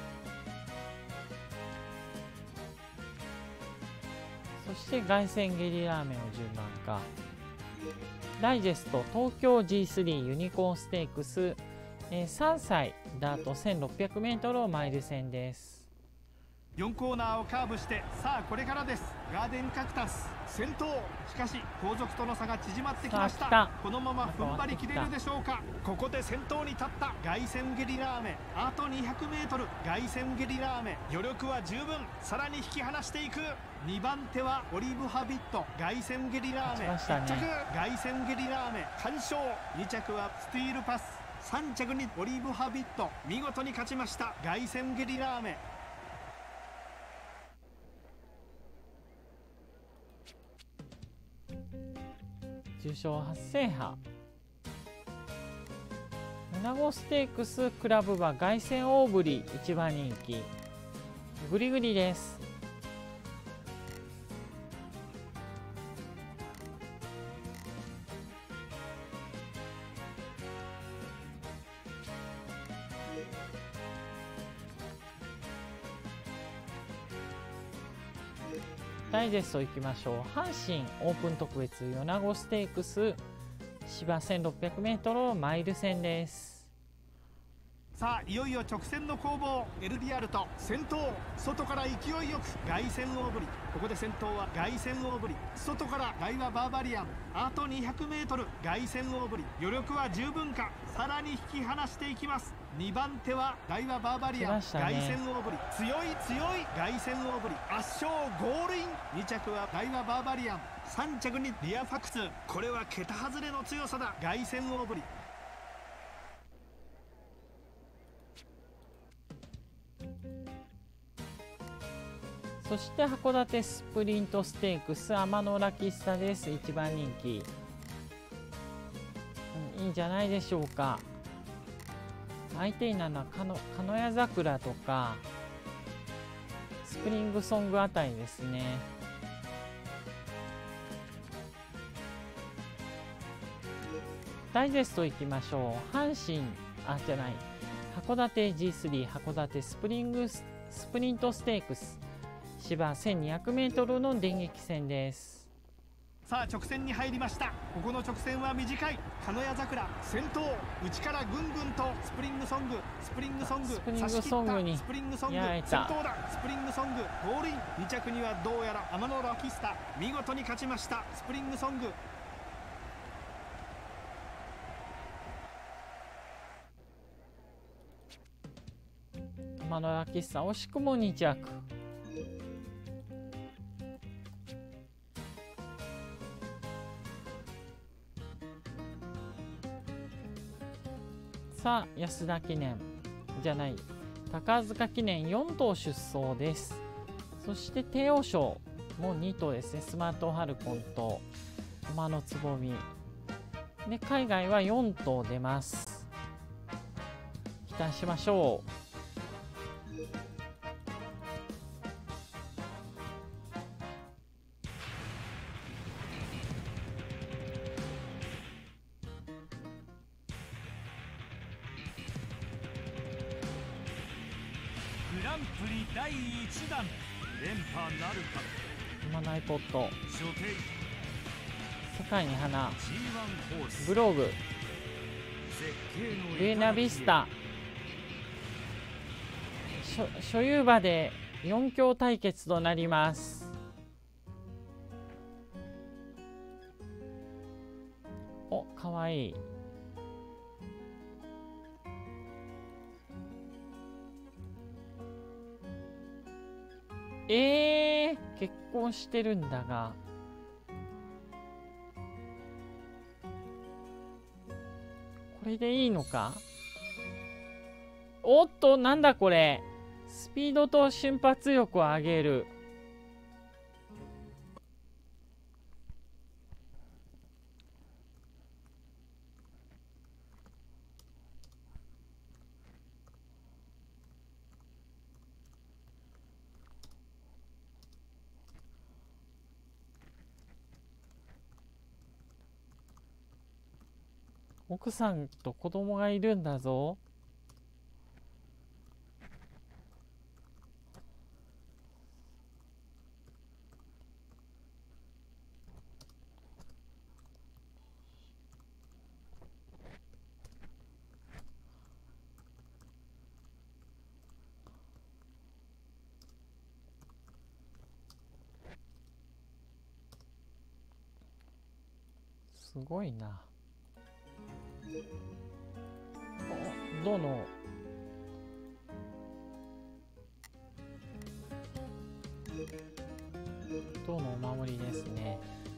そして凱旋ゲリラーメンを順番か。ダイジェスト東京 G3 ユニコーンステークス、3歳ダート 1600m をマイル戦です。 4コーナーをカーブして、さあこれからです。ガーデンカクタス先頭。しかし後続との差が縮まってきました。このまま踏ん張りきれるでしょうか。ここで先頭に立った凱旋ゲリラーメ、あと 200m。 凱旋ゲリラーメ余力は十分、さらに引き離していく。2番手はオリーブハビット、凱旋ゲリラーメ、1着凱旋ゲリラーメ完勝。2着はスティールパス、3着にオリーブハビット、見事に勝ちました凱旋ゲリラーメ。 重賞初制覇。米子ステークスクラブ馬凱旋大振り1番人気。グリグリです。ダイジェストいきましょう。阪神オープン特別米子ステークス芝 1600m マイル戦です。 さあいよいよ直線の攻防。エルディアルト先頭、外から勢いよく凱旋大振り。ここで先頭は凱旋大振り、外から大和バーバリアン、あと 200m。 凱旋大振り余力は十分か、さらに引き離していきます。2番手は大和バーバリアン、凱旋大振り強い強い凱旋大振り圧勝ゴールイン。2着は大和バーバリアン、3着にリアファクツ。これは桁外れの強さだ凱旋大振り。 そして函館スプリントステークス天野ラキスタです。1番人気、いいんじゃないでしょうか。相手になるのは鹿屋桜とかスプリングソングあたりですね。ダイジェストいきましょう。阪神じゃない函館 G3 函館スプリントステークス芝 1200m の電撃戦です。 さあ直線に入りました。ここの直線は短い。鹿屋桜先頭、内からぐんぐんとスプリングソング差し切った。スプリングソング先頭だ。スプリングソングゴールイン。2着にはどうやら天野ラキスタ、見事に勝ちましたスプリングソング。 天野ラキスタ惜しくも2着。さあ安田記念じゃない高塚記念4頭出走です。そして帝王賞も2頭ですね。スマートハルコンと馬のつぼみで、海外は4頭出ます。期待しましょう。 グランプリ第1弾連覇なるか。 馬ナイポット所定世界に花 G1 ホースブログ絶景のルエナビスタ所有馬で4強対決となります。お、かわいい。結婚してるんだが、これでいいのか。おっと、なんだこれ。スピードと瞬発力を上げる。 奥さんと子供がいるんだぞ。すごいな。どのお守りですね。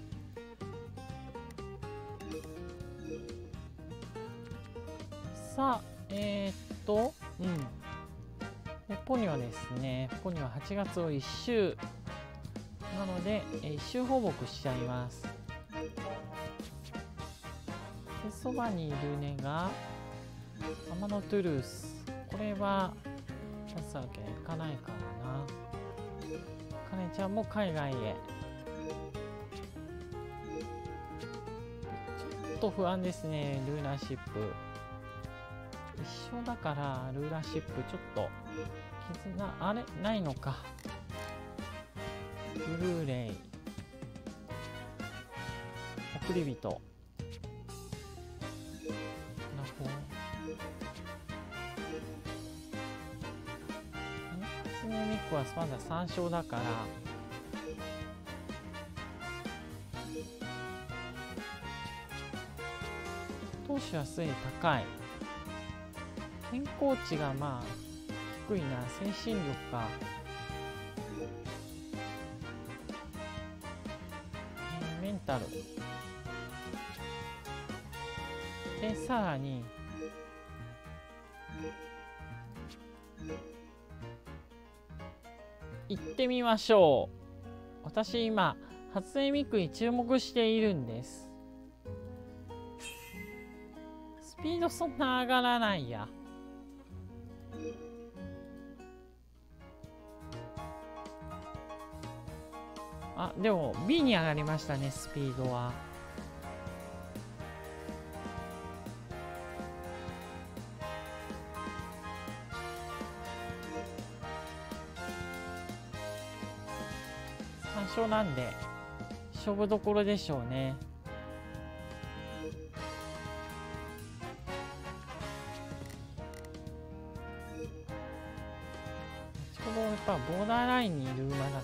さあポニョはですね、ポニョは8月を1周なので、1周放牧しちゃいます。でそばにいるねがアマノトゥルース。これは出すわけにいかないからな。カネちゃんも海外へ。ちょっと不安ですね、ルーラーシップ。一緒だからルーラーシップちょっと絆あれないのか。ブルーレイ、送り人、初音ミクはまだ3勝だから、投手はすでに高い。健康値がまあ低いな。精神力か。メンタルでさらに行ってみましょう。私今初音ミクに注目しているんです。スピードそんな上がらないや。あ、でも B に上がりましたね、スピードは。3勝なんで勝負どころでしょうね。ちょうどやっぱボーダーラインにいる馬だからな。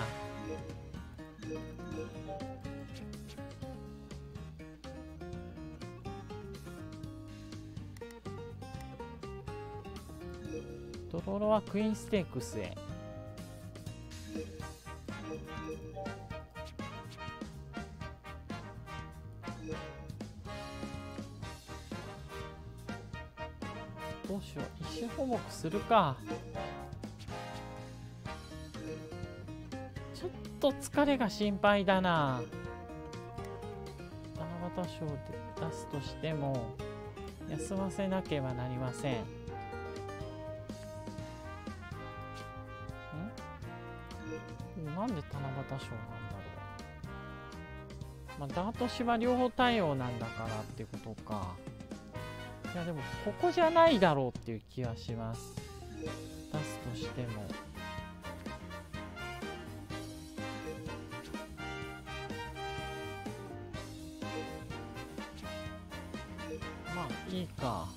ドロロはクイーンステークスへ。どうしよう、一周放牧するか。ちょっと疲れが心配だな。七夕賞で出すとしても休ませなければなりません。なんで七夕賞なんだろう。まあダート芝両方対応なんだからってことか。いやでもここじゃないだろうっていう気はします。出すとしても。まあいいか。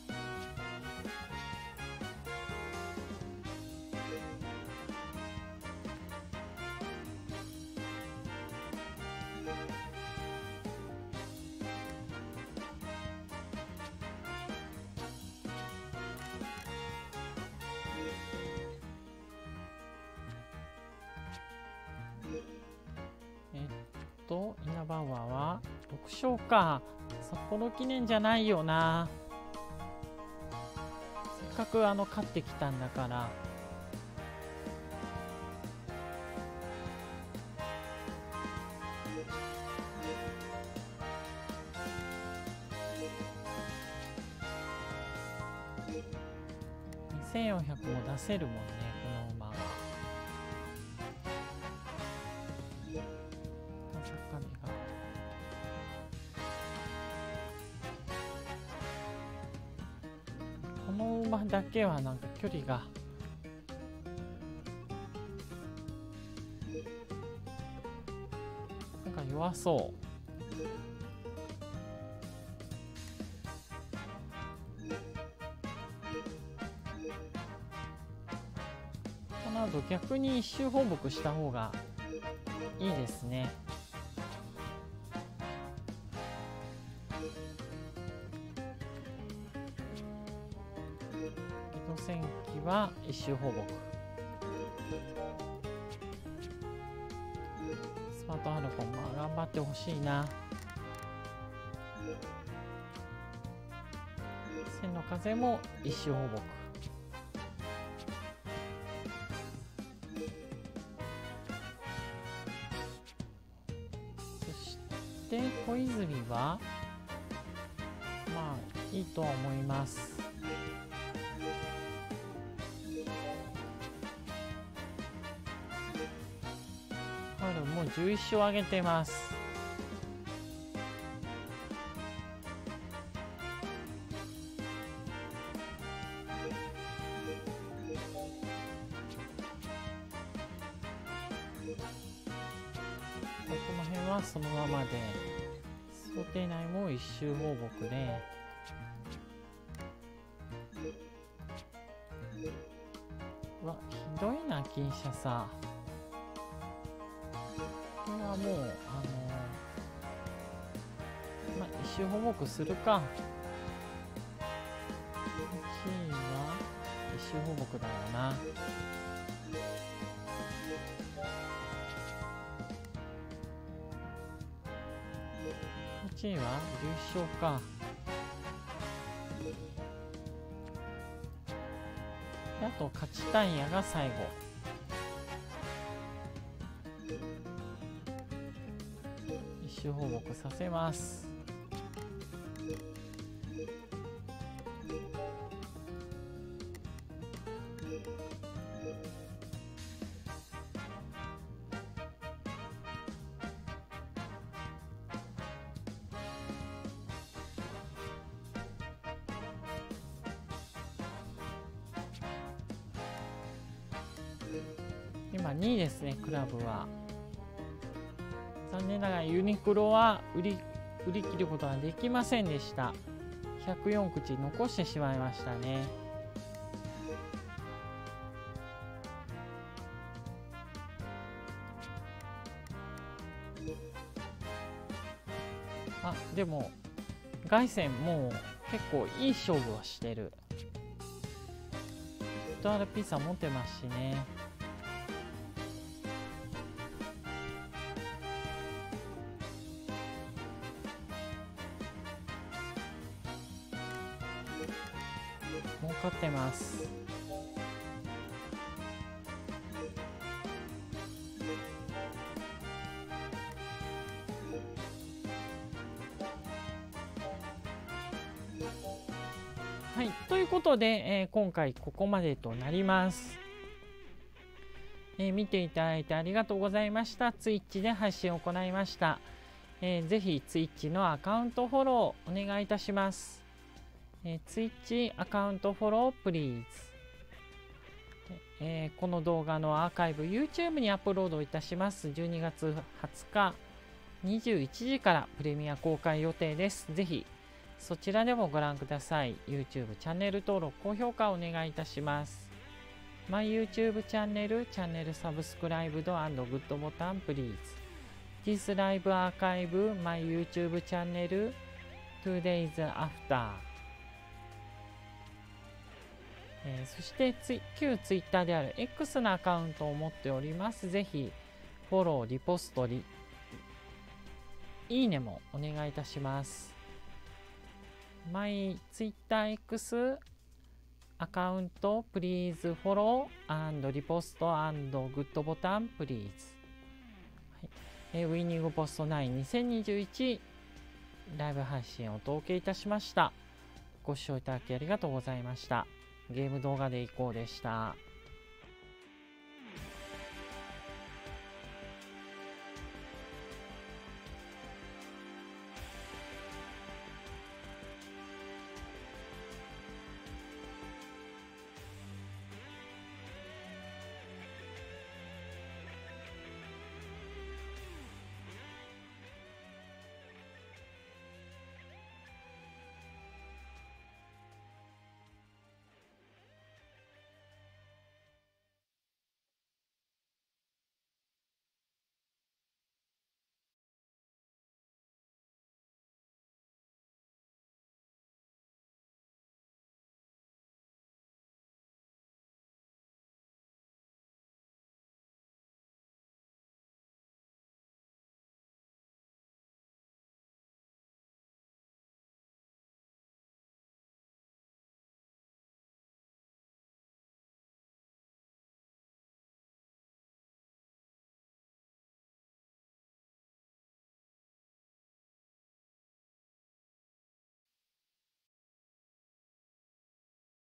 イナバウアーは6勝か。札幌記念じゃないよな。せっかく勝ってきたんだから。2400も出せるもんね、この馬は。 けはなんか距離がなんか弱そう。となると逆に一周放牧した方がいいですね。移動戦機は一周放牧。スマートファルコンも頑張ってほしいな。千の風も一周放牧。そして小泉はまあいいとは思います。春も11勝上げてます。この辺はそのままで、想定内も一周放牧で、うわひどいな金車さ。これはもうまあ一周放牧するか。1位は一周放牧だろうな。1位は優勝か。あと勝ちたいやが最後。一周放牧させます。今2位ですね、クラブは。残念ながらユニクロは売り切ることはできませんでした。104口残してしまいましたね。あ、でも凱旋もう結構いい勝負をしてる。RP さん持ってますしね。儲かってます。はい、ということで、今回ここまでとなります。見ていただいてありがとうございました。Twitch で配信を行いました。ぜひ Twitch のアカウントフォローお願いいたします。Twitch アカウントフォロープリーズ。この動画のアーカイブ YouTube にアップロードいたします。12月20日21時からプレミア公開予定です。ぜひそちらでもご覧ください。YouTube チャンネル登録、高評価をお願いいたします。My YouTube チャンネルサブスクライブド&グッドボタンプリーズ。This Live Archive My YouTube チャンネル 2 days after。そして旧 Twitter である X のアカウントを持っております。ぜひフォロー、リポスト、いいねもお願いいたします。My Twitter X アカウント Please follow and repost and good ボタン Please。ウィニングポスト9 2021ライブ配信をお届けいたしました。ご視聴いただきありがとうございました。ゲーム動画でいこうでした。